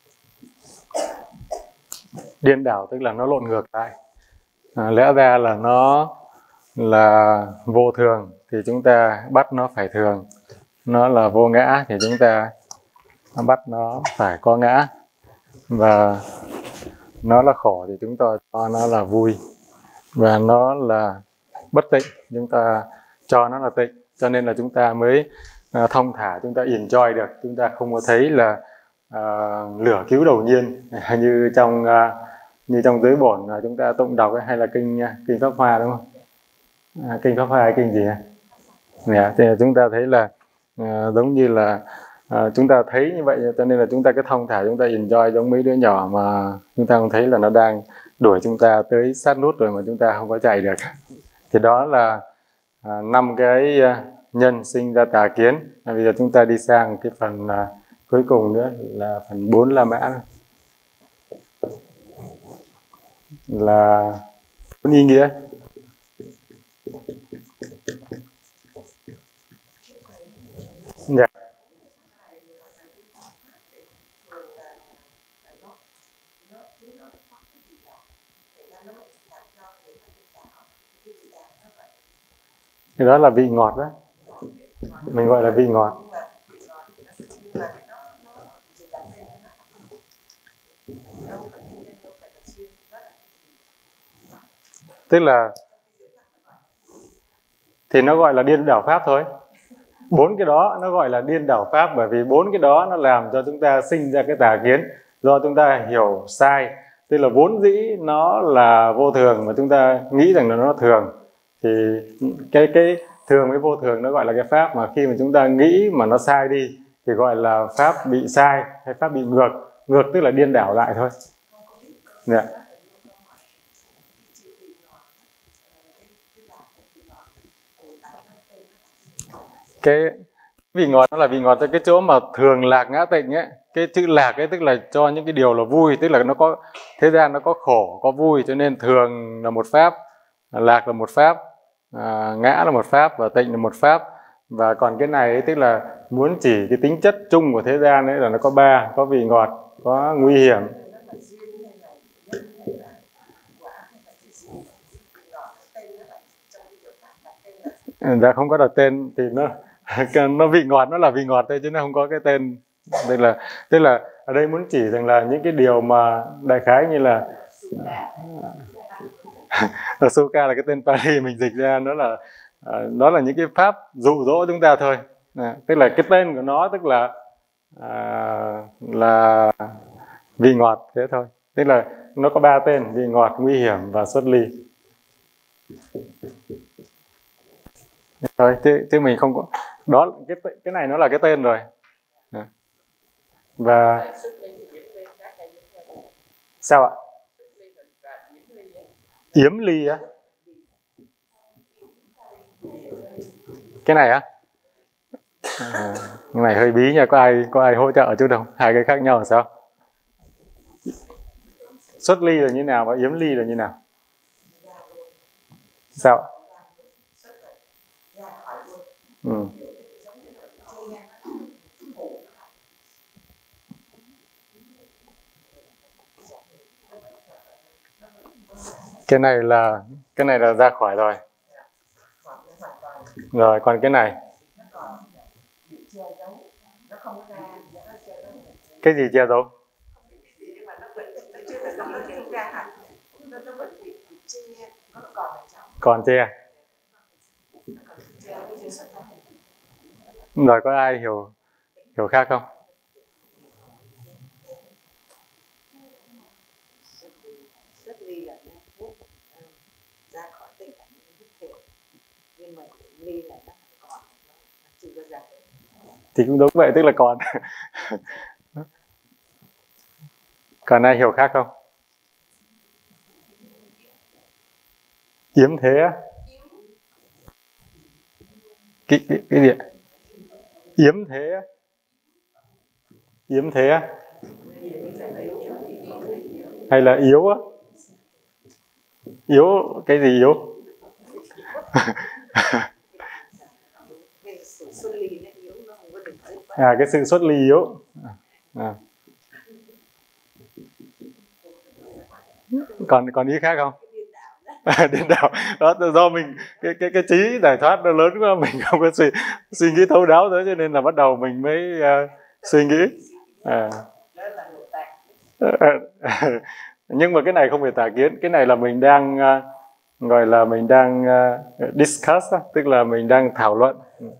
Điên đảo tức là nó lộn ngược lại. À, lẽ ra là nó là vô thường thì chúng ta bắt nó phải thường. Nó là vô ngã thì chúng ta bắt nó phải có ngã. Và nó là khổ thì chúng ta cho nó là vui. Và nó là bất tịnh, chúng ta cho nó là tịnh. Cho nên là chúng ta mới uh, thông thả, chúng ta enjoy được. Chúng ta không có thấy là uh, lửa cứu đầu nhiên như trong uh, như trong giới bổn uh, chúng ta tụng đọc ấy, hay là kinh uh, kinh Pháp Hoa, đúng không? Uh, kinh Pháp Hoa hay kinh gì ạ? Yeah, thì chúng ta thấy là uh, giống như là uh, chúng ta thấy như vậy, cho nên là chúng ta cứ thông thả, chúng ta enjoy giống mấy đứa nhỏ mà chúng ta không thấy là nó đang đuổi chúng ta tới sát nút rồi mà chúng ta không có chạy được. Thì đó là à, năm cái à, nhân sinh ra tà kiến. À, bây giờ chúng ta đi sang cái phần à, cuối cùng nữa là phần bốn la mã, là bốn ý nghĩa. Dạ. Cái đó là vị ngọt đó, mình gọi là vị ngọt. Tức là thì nó gọi là điên đảo pháp thôi. Bốn cái đó nó gọi là điên đảo pháp, bởi vì bốn cái đó nó làm cho chúng ta sinh ra cái tà kiến, do chúng ta hiểu sai. Tức là vốn dĩ nó là vô thường mà chúng ta nghĩ rằng là nó thường, thì cái cái thường với vô thường nó gọi là cái pháp, mà khi mà chúng ta nghĩ mà nó sai đi thì gọi là pháp bị sai hay pháp bị ngược. Ngược tức là điên đảo lại thôi. Yeah. Cái vị ngọt nó là vị ngọt tới cái chỗ mà thường lạc ngã tịnh ấy. Cái chữ lạc ấy tức là cho những cái điều là vui, tức là nó có thế gian nó có khổ có vui, cho nên thường là một pháp, lạc là một pháp, à, ngã là một pháp và tịnh là một pháp. Và còn cái này ấy, tức là muốn chỉ cái tính chất chung của thế gian ấy là nó có ba, có vị ngọt, có nguy hiểm. Dạ không có đặt tên, thì nó nó vị ngọt nó là vị ngọt thôi chứ nó không có cái tên. Tức là tức là ở đây muốn chỉ rằng là những cái điều mà đại khái như là Soka là cái tên Pali mình dịch ra, nó là nó là những cái pháp dụ dỗ chúng ta thôi. À, tức là cái tên của nó tức là à, là vị ngọt thế thôi. Tức là nó có ba tên: vị ngọt, nguy hiểm và xuất ly. Rồi chứ, chứ mình không có đó, cái cái này nó là cái tên rồi. Và sao ạ? Yếm ly á? Cái này á? À, cái này hơi bí nha, có ai có ai hỗ trợ chút không? Hai cái khác nhau là sao? Xuất ly là như nào và yếm ly là như nào? Sao? Ừ. Cái này là cái này là ra khỏi rồi. Rồi còn cái này? Cái gì che giấu? Còn che. Rồi có ai hiểu hiểu khác không? Thì cũng đúng vậy, tức là còn. Còn ai hiểu khác không? Yếm thế á? Cái, cái, cái gì ạ? Yếm thế á? Yếm thế á? Hay là yếu á? Yếu, cái gì yếu? À, cái sự xuất ly yếu. À. Còn còn ý khác không? À, điên đảo. Đó do mình cái cái cái trí giải thoát nó lớn quá, mình không có suy suy nghĩ thấu đáo nữa, cho nên là bắt đầu mình mới uh, suy nghĩ. À. Nhưng mà cái này không phải tà kiến, cái này là mình đang uh, gọi là mình đang uh, discuss, tức là mình đang thảo luận.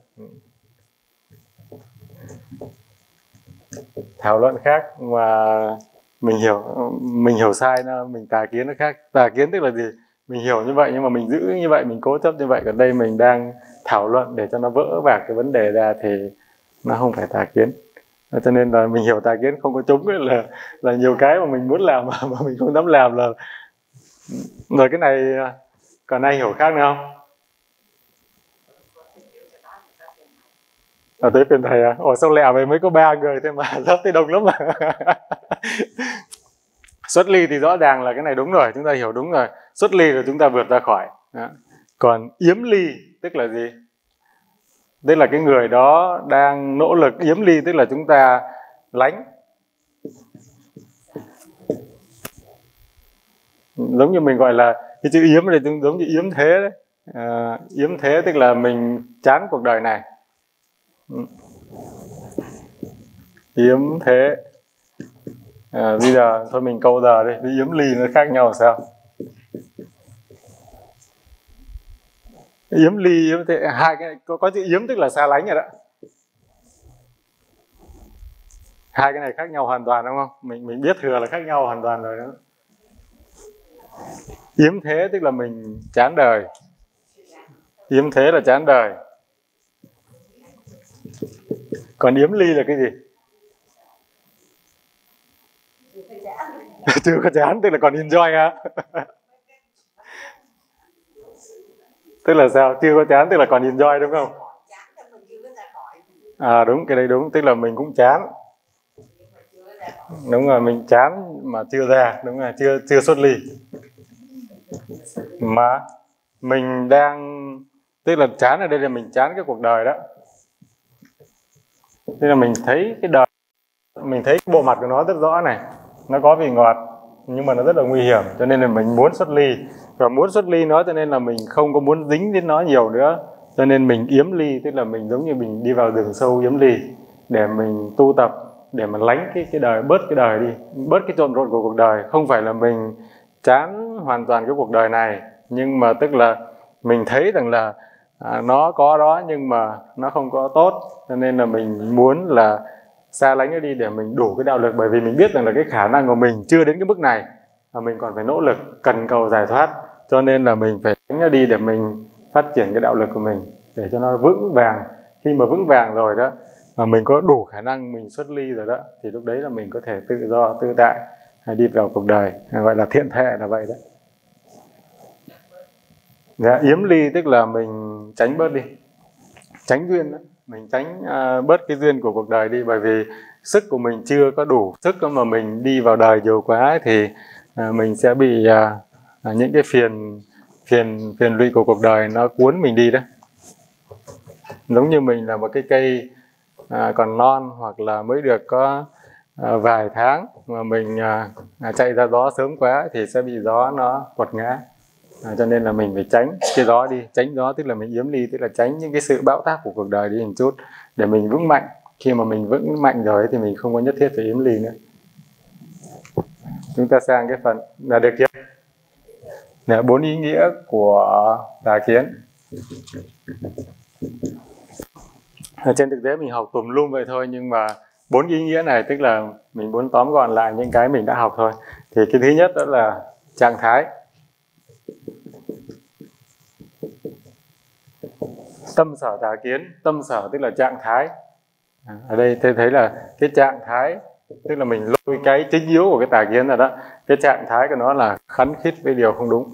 Thảo luận khác mà mình hiểu mình hiểu sai nó, mình tà kiến nó khác. Tà kiến tức là gì? Mình hiểu như vậy nhưng mà mình giữ như vậy, mình cố chấp như vậy. Còn đây mình đang thảo luận để cho nó vỡ vạc cái vấn đề ra, thì nó không phải tà kiến. Cho nên là mình hiểu tà kiến không có trúng ấy, là là nhiều cái mà mình muốn làm mà, mà mình không dám làm là. Rồi cái này còn ai hiểu khác nữa không? À, tới phiên thầy à? Ồ sao lẹ vậy, mới có ba người thôi mà sắp tới đông lắm mà. Xuất ly thì rõ ràng là cái này đúng rồi, chúng ta hiểu đúng rồi. Xuất ly là chúng ta vượt ra khỏi. Đó. Còn yếm ly tức là gì? Tức là cái người đó đang nỗ lực. Yếm ly tức là chúng ta lánh. Giống như mình gọi là cái chữ yếm này giống như yếm thế đấy. À, yếm thế tức là mình chán cuộc đời này. Yếm thế. À, bây giờ thôi mình câu giờ đi, với yếm ly nó khác nhau sao? Yếm ly, yếm thế, hai cái có, có chữ yếm tức là xa lánh rồi đó. Hai cái này khác nhau hoàn toàn đúng không? Mình mình biết thừa là khác nhau hoàn toàn rồi đó. Yếm thế tức là mình chán đời. Yếm thế là chán đời. Còn yếm ly là cái gì? Chưa có chán, tức là còn enjoy ha. Tức là sao? Chưa có chán tức là còn enjoy đúng không? À đúng, cái đấy đúng, tức là mình cũng chán. Đúng rồi, mình chán mà chưa ra, đúng rồi, chưa chưa xuất ly. Mà mình đang, tức là chán ở đây là mình chán cái cuộc đời đó. Tức là mình thấy cái đời, mình thấy cái bộ mặt của nó rất rõ này, nó có vị ngọt nhưng mà nó rất là nguy hiểm, cho nên là mình muốn xuất ly. Và muốn xuất ly nó cho nên là mình không có muốn dính đến nó nhiều nữa, cho nên mình yếm ly, tức là mình giống như mình đi vào rừng sâu yếm ly để mình tu tập, để mà lánh cái cái đời, bớt cái đời đi, bớt cái trộn rộn của cuộc đời. Không phải là mình chán hoàn toàn cái cuộc đời này, nhưng mà tức là mình thấy rằng là à, nó có đó nhưng mà nó không có tốt, cho nên là mình muốn là xa lánh nó đi để mình đủ cái đạo lực. Bởi vì mình biết rằng là cái khả năng của mình chưa đến cái mức này, mà mình còn phải nỗ lực cần cầu giải thoát, cho nên là mình phải tránh nó đi để mình phát triển cái đạo lực của mình để cho nó vững vàng. Khi mà vững vàng rồi đó, mà mình có đủ khả năng mình xuất ly rồi đó, thì lúc đấy là mình có thể tự do tự tại đi vào cuộc đời, gọi là thiện thệ là vậy đó. Dạ, yếm ly tức là mình tránh bớt đi, tránh duyên đó. Mình tránh uh, bớt cái duyên của cuộc đời đi, bởi vì sức của mình chưa có đủ sức mà mình đi vào đời nhiều quá thì uh, mình sẽ bị uh, những cái phiền phiền phiền lụy của cuộc đời nó cuốn mình đi đó. Giống như mình là một cái cây uh, còn non hoặc là mới được có uh, vài tháng mà mình uh, chạy ra gió sớm quá thì sẽ bị gió nó quật ngã. À, cho nên là mình phải tránh cái gió đi. Tránh gió tức là mình yếm ly, tức là tránh những cái sự bão táp của cuộc đời đi một chút để mình vững mạnh. Khi mà mình vững mạnh rồi thì mình không có nhất thiết phải yếm ly nữa. Chúng ta sang cái phần là được chưa? Là bốn ý nghĩa của tà kiến. Ở trên thực tế mình học tùm lum vậy thôi, nhưng mà bốn ý nghĩa này tức là mình muốn tóm gọn lại những cái mình đã học thôi. Thì cái thứ nhất đó là trạng thái. Tâm sở tà kiến, tâm sở tức là trạng thái. À, ở đây tôi thấy là cái trạng thái tức là mình lôi cái chính yếu của cái tà kiến rồi đó. Cái trạng thái của nó là khấn khít với điều không đúng.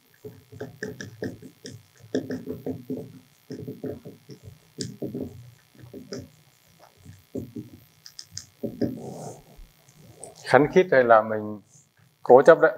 Khấn khít hay là mình cố chấp đấy,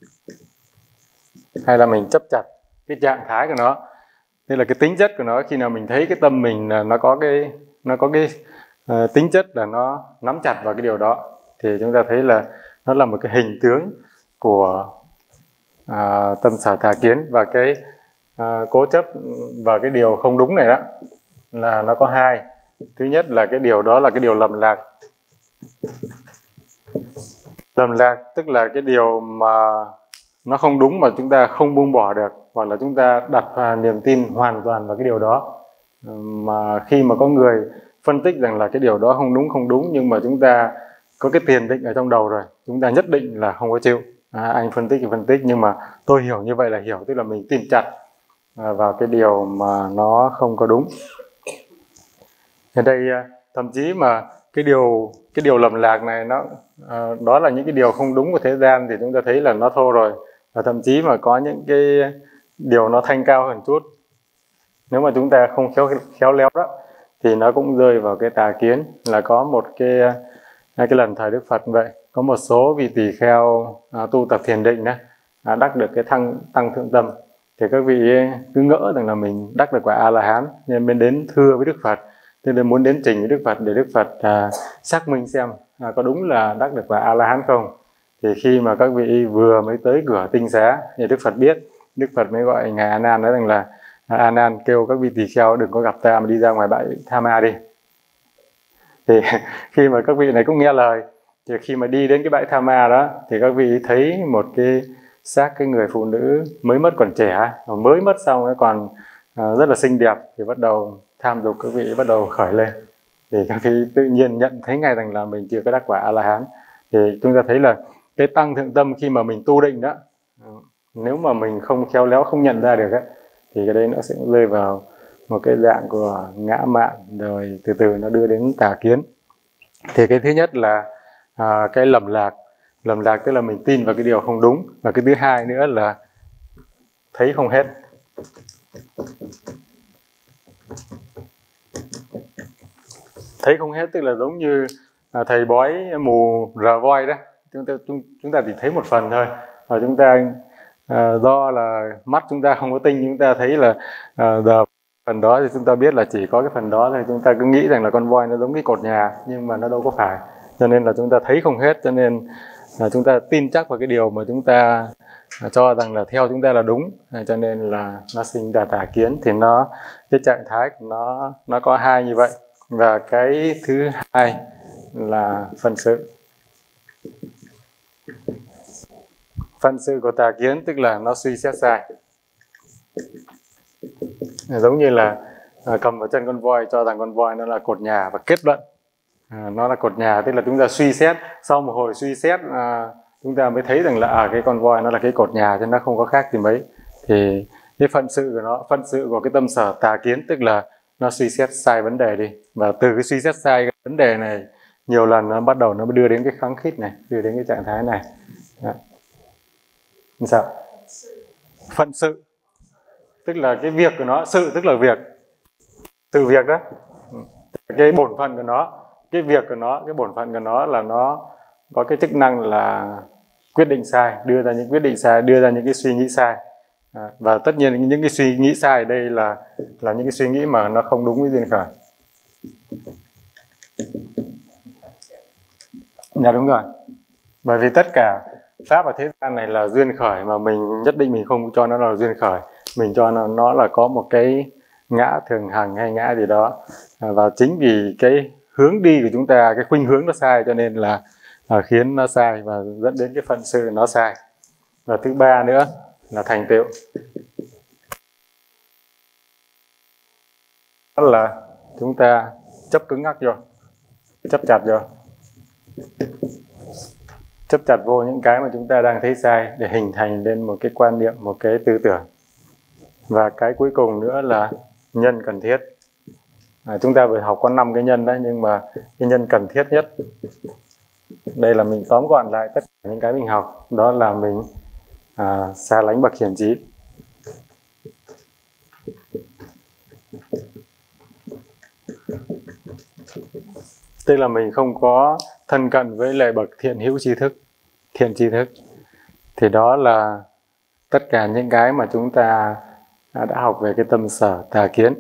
hay là mình chấp chặt cái trạng thái của nó. Đây là cái tính chất của nó. Khi nào mình thấy cái tâm mình là nó có cái nó có cái uh, tính chất là nó nắm chặt vào cái điều đó, thì chúng ta thấy là nó là một cái hình tướng của uh, tâm sở tà kiến. Và cái uh, cố chấp vào cái điều không đúng này đó là nó có hai. Thứ nhất là cái điều đó là cái điều lầm lạc. Lầm lạc tức là cái điều mà nó không đúng mà chúng ta không buông bỏ được, hoặc là chúng ta đặt niềm tin hoàn toàn vào cái điều đó. Mà khi mà có người phân tích rằng là cái điều đó không đúng không đúng, nhưng mà chúng ta có cái tiền định ở trong đầu rồi, chúng ta nhất định là không có chịu. À, anh phân tích thì phân tích, nhưng mà tôi hiểu như vậy là hiểu, tức là mình tin chặt vào cái điều mà nó không có đúng. Ở đây thậm chí mà cái điều cái điều lầm lạc này nó uh, đó là những cái điều không đúng của thế gian, thì chúng ta thấy là nó thô rồi. Và thậm chí mà có những cái điều nó thanh cao hơn chút, nếu mà chúng ta không khéo khéo léo đó, thì nó cũng rơi vào cái tà kiến. Là có một cái cái lần thời Đức Phật vậy, có một số vị tỳ kheo à, tu tập thiền định đó, à, đắc được cái thăng tăng thượng tâm, thì các vị cứ ngỡ rằng là mình đắc được quả A La Hán, nên mới đến thưa với Đức Phật, nên là muốn đến trình với Đức Phật để Đức Phật à, xác minh xem à, có đúng là đắc được quả A La Hán không. Thì khi mà các vị vừa mới tới cửa tinh xá thì Đức Phật biết, Đức Phật mới gọi ngài A Nan nói rằng là A Nan kêu các vị tỳ kheo đừng có gặp ta mà đi ra ngoài bãi Tha Ma đi. Thì khi mà các vị này cũng nghe lời, thì khi mà đi đến cái bãi Tha Ma đó, thì các vị thấy một cái xác cái người phụ nữ mới mất còn trẻ, mới mất xong nó còn uh, rất là xinh đẹp, thì bắt đầu tham dục các vị bắt đầu khởi lên. Thì các vị tự nhiên nhận thấy ngay rằng là mình chưa có đắc quả A La Hán. Thì chúng ta thấy là cái tăng thượng tâm khi mà mình tu định đó, nếu mà mình không khéo léo, không nhận ra được ấy, thì cái đấy nó sẽ rơi vào một cái dạng của ngã mạn, rồi từ từ nó đưa đến tà kiến. Thì cái thứ nhất là à, cái lầm lạc. Lầm lạc tức là mình tin vào cái điều không đúng. Và cái thứ hai nữa là thấy không hết. Thấy không hết tức là giống như à, thầy bói mù rờ voi đó, chúng ta chúng, chúng ta chỉ thấy một phần thôi, và chúng ta à, do là mắt chúng ta không có tinh, chúng ta thấy là à, giờ phần đó thì chúng ta biết là chỉ có cái phần đó thôi, chúng ta cứ nghĩ rằng là con voi nó giống cái cột nhà, nhưng mà nó đâu có phải. Cho nên là chúng ta thấy không hết, cho nên là chúng ta tin chắc vào cái điều mà chúng ta cho rằng là theo chúng ta là đúng, cho nên là nó sinh ra tà kiến. Thì nó cái trạng thái của nó nó có hai như vậy. Và cái thứ hai là phân sự. Phân sự của tà kiến tức là nó suy xét sai. Giống như là à, cầm vào chân con voi cho rằng con voi nó là cột nhà, và kết luận à, nó là cột nhà. Tức là chúng ta suy xét, sau một hồi suy xét à, chúng ta mới thấy rằng là à, cái con voi nó là cái cột nhà chứ nó không có khác gì mấy. Thì cái phận sự của nó, phận sự của cái tâm sở tà kiến tức là nó suy xét sai vấn đề đi, và từ cái suy xét sai cái vấn đề này nhiều lần nó bắt đầu nó đưa đến cái kháng khít này, đưa đến cái trạng thái này. Đó. Sao? Phận sự tức là cái việc của nó, sự tức là việc, sự việc đó, cái bổn phận của nó, cái việc của nó, cái bổn phận của nó là nó có cái chức năng là quyết định sai, đưa ra những quyết định sai, đưa ra những cái suy nghĩ sai. À, và tất nhiên những cái suy nghĩ sai ở đây là là những cái suy nghĩ mà nó không đúng với duyên khởi. Dạ đúng rồi. Bởi vì tất cả pháp ở thế gian này là duyên khởi, mà mình nhất định mình không cho nó là duyên khởi, mình cho nó, nó là có một cái ngã thường hằng hay ngã gì đó. À, và chính vì cái hướng đi của chúng ta, cái khuynh hướng nó sai cho nên là, là khiến nó sai và dẫn đến cái phận sự nó sai. Và thứ ba nữa là thành tựu. Đó là chúng ta chấp cứng ngắc vô, chấp chặt vô, chấp chặt vô những cái mà chúng ta đang thấy sai để hình thành lên một cái quan niệm, một cái tư tưởng. Và cái cuối cùng nữa là nhân cần thiết. À, chúng ta vừa học có năm cái nhân đấy, nhưng mà cái nhân cần thiết nhất, đây là mình tóm gọn lại tất cả những cái mình học, đó là mình à, xa lánh bậc hiển trí. Tức là mình không có thân cận với lại bậc thiện hữu tri thức, thiện tri thức. Thì đó là tất cả những cái mà chúng ta đã học về cái tâm sở tà kiến.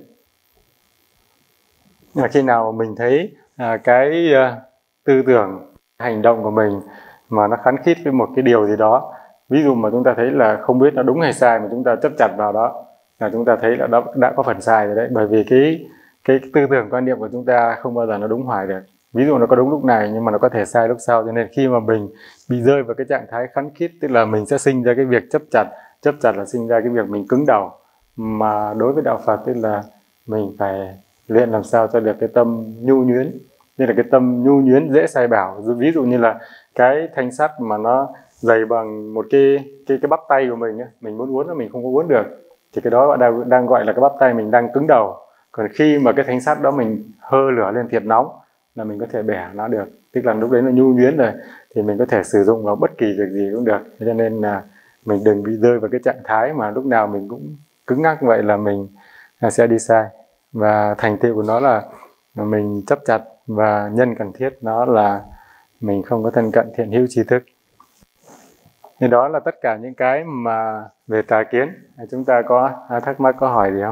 Và khi nào mình thấy à, cái uh, tư tưởng, hành động của mình mà nó khắn khít với một cái điều gì đó, ví dụ mà chúng ta thấy là không biết nó đúng hay sai mà chúng ta chấp chặt vào đó, là chúng ta thấy là đã, đã có phần sai rồi đấy. Bởi vì cái cái tư tưởng quan niệm của chúng ta không bao giờ nó đúng hoài được. Ví dụ nó có đúng lúc này nhưng mà nó có thể sai lúc sau. Cho nên khi mà mình bị rơi vào cái trạng thái khắn khít, tức là mình sẽ sinh ra cái việc chấp chặt. Chấp chặt là sinh ra cái việc mình cứng đầu. Mà đối với đạo Phật tức là mình phải luyện làm sao cho được cái tâm nhu nhuyến. Như là cái tâm nhu nhuyến dễ sai bảo. Ví dụ như là cái thanh sắt mà nó dày bằng một cái cái cái bắp tay của mình ấy, mình muốn uốn nó mình không có uốn được, thì cái đó bạn đang, đang gọi là cái bắp tay mình đang cứng đầu. Còn khi mà cái thanh sắt đó mình hơ lửa lên thiệt nóng là mình có thể bẻ nó được, tức là lúc đấy nó nhu nhuyến rồi, thì mình có thể sử dụng vào bất kỳ việc gì cũng được. Cho nên là mình đừng bị rơi vào cái trạng thái mà lúc nào mình cũng cứng ngắc vậy là mình sẽ đi sai. Và thành tựu của nó là mình chấp chặt, và nhân cần thiết nó là mình không có thân cận thiện hữu tri thức. Thì đó là tất cả những cái mà về tà kiến. Chúng ta có thắc mắc, có hỏi gì không?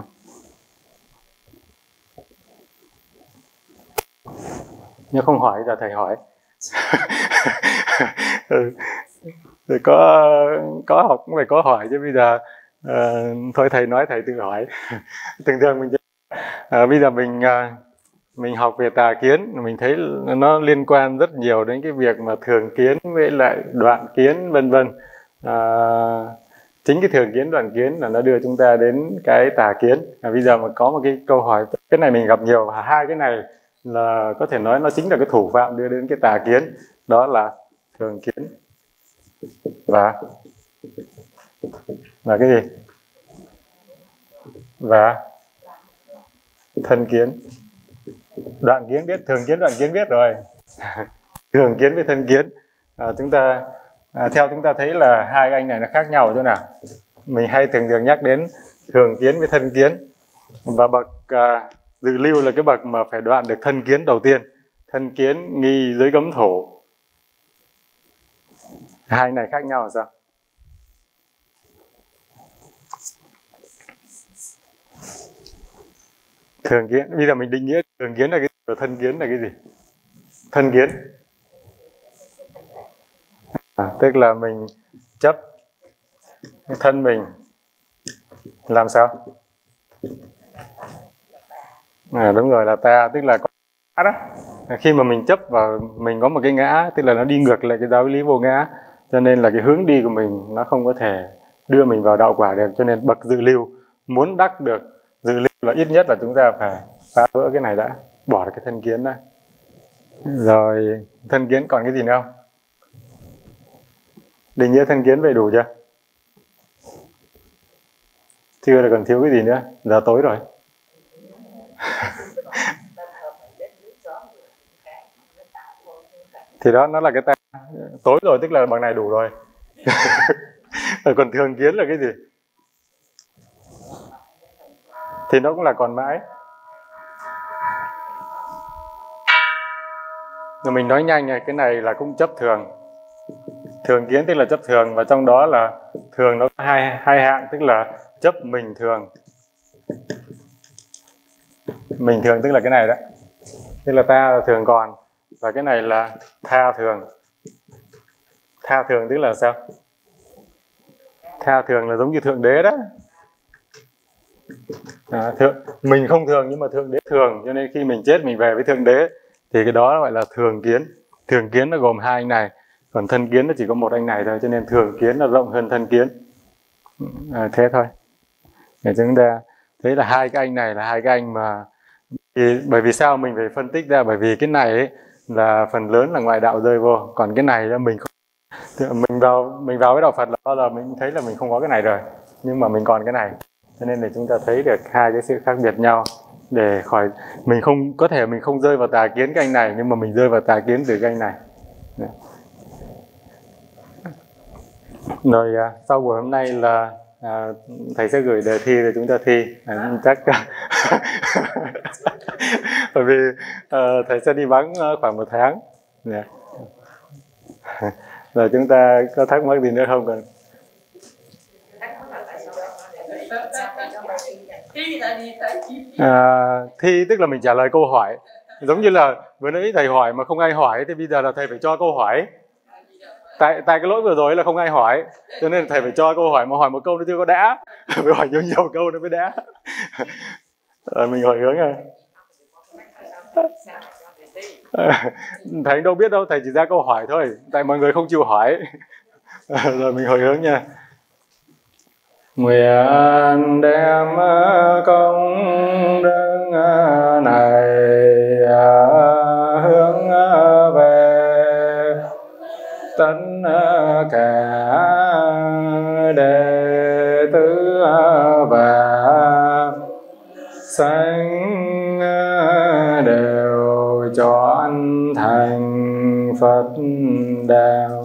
Nếu không hỏi giờ thầy hỏi. Ừ. Rồi có có học cũng phải có hỏi chứ bây giờ uh, thôi thầy nói thầy tự hỏi. Thường thường mình uh, bây giờ mình uh, mình học về tà kiến, mình thấy nó liên quan rất nhiều đến cái việc mà thường kiến với lại đoạn kiến vân vân. À, chính cái thường kiến đoạn kiến là nó đưa chúng ta đến cái tà kiến. À, bây giờ mà có một cái câu hỏi, cái này mình gặp nhiều, hai cái này là có thể nói nó chính là cái thủ phạm đưa đến cái tà kiến, đó là thường kiến và và cái gì và thân kiến. Đoạn kiến biết, thường kiến đoạn kiến biết rồi. Thường kiến với thân kiến, à, chúng ta à, theo chúng ta thấy là hai anh này nó khác nhau ở chỗ nào? Mình hay thường thường nhắc đến thường kiến với thân kiến, và bậc à, dự lưu là cái bậc mà phải đoạn được thân kiến đầu tiên. Thân kiến nghi giới cấm thổ. Hai này khác nhau là sao? Thường kiến, bây giờ mình định nghĩa thường kiến là cái gì, thân kiến là cái gì? Thân kiến à, tức là mình chấp thân mình làm sao? À, đúng rồi, là ta, tức là có ngã đó. Khi mà mình chấp vào mình có một cái ngã, tức là nó đi ngược lại cái giáo lý vô ngã, cho nên là cái hướng đi của mình nó không có thể đưa mình vào đạo quả được. Cho nên bậc dự lưu muốn đắc được dự lưu là ít nhất là chúng ta phải phá vỡ cái này đã, bỏ được cái thân kiến đó. Rồi thân kiến còn cái gì nữa không? Định nghĩa thân kiến vậy đủ chưa? Chưa là còn thiếu cái gì nữa? Giờ tối rồi. Thì đó, nó là cái ta. Tối rồi tức là bằng này đủ rồi. Còn thường kiến là cái gì? Thì nó cũng là còn mãi. Rồi mình nói nhanh này, cái này là cũng chấp thường. Thường kiến tức là chấp thường, và trong đó là thường nó có hai, hai hạng, tức là chấp mình thường. Mình thường tức là cái này đó. Tức là ta là thường còn, và cái này là tha thường. Tha thường tức là sao? Tha thường là giống như Thượng Đế đó. À, thượng, mình không thường nhưng mà Thượng Đế thường, cho nên khi mình chết mình về với Thượng Đế thì cái đó gọi là thường kiến. Thường kiến nó gồm hai anh này, còn thân kiến nó chỉ có một anh này thôi, cho nên thường kiến là rộng hơn thân kiến. À, thế thôi. Để chúng ta thấy là hai cái anh này là hai cái anh mà thì, bởi vì sao mình phải phân tích ra, bởi vì cái này ấy, là phần lớn là ngoại đạo rơi vô, còn cái này là mình không, mình vào mình vào với đạo Phật là bao giờ mình thấy là mình không có cái này rồi, nhưng mà mình còn cái này, cho nên là chúng ta thấy được hai cái sự khác biệt nhau, để khỏi mình không có thể mình không rơi vào tà kiến cái anh này, nhưng mà mình rơi vào tà kiến từ cái anh này. Rồi à, sau buổi hôm nay là à, thầy sẽ gửi đề thi để chúng ta thi. À, chắc bởi vì à, thầy sẽ đi vắng khoảng một tháng. Yeah. Rồi chúng ta có thắc mắc gì nữa không? Cần à, thi tức là mình trả lời câu hỏi, giống như là vừa nãy thầy hỏi mà không ai hỏi, thì bây giờ là thầy phải cho câu hỏi. Tại tại cái lỗi vừa rồi là không ai hỏi, cho nên thầy phải cho câu hỏi, mà hỏi một câu nó chưa có đã, phải hỏi nhiều nhiều câu nó mới đã. Rồi mình hỏi hướng rồi. Thầy đâu biết đâu, thầy chỉ ra câu hỏi thôi, tại mọi người không chịu hỏi. Rồi mình hỏi hướng nha. Nguyện đem công đức này hướng về tất cả đệ tử và sanh đều chọn thành Phật đạo.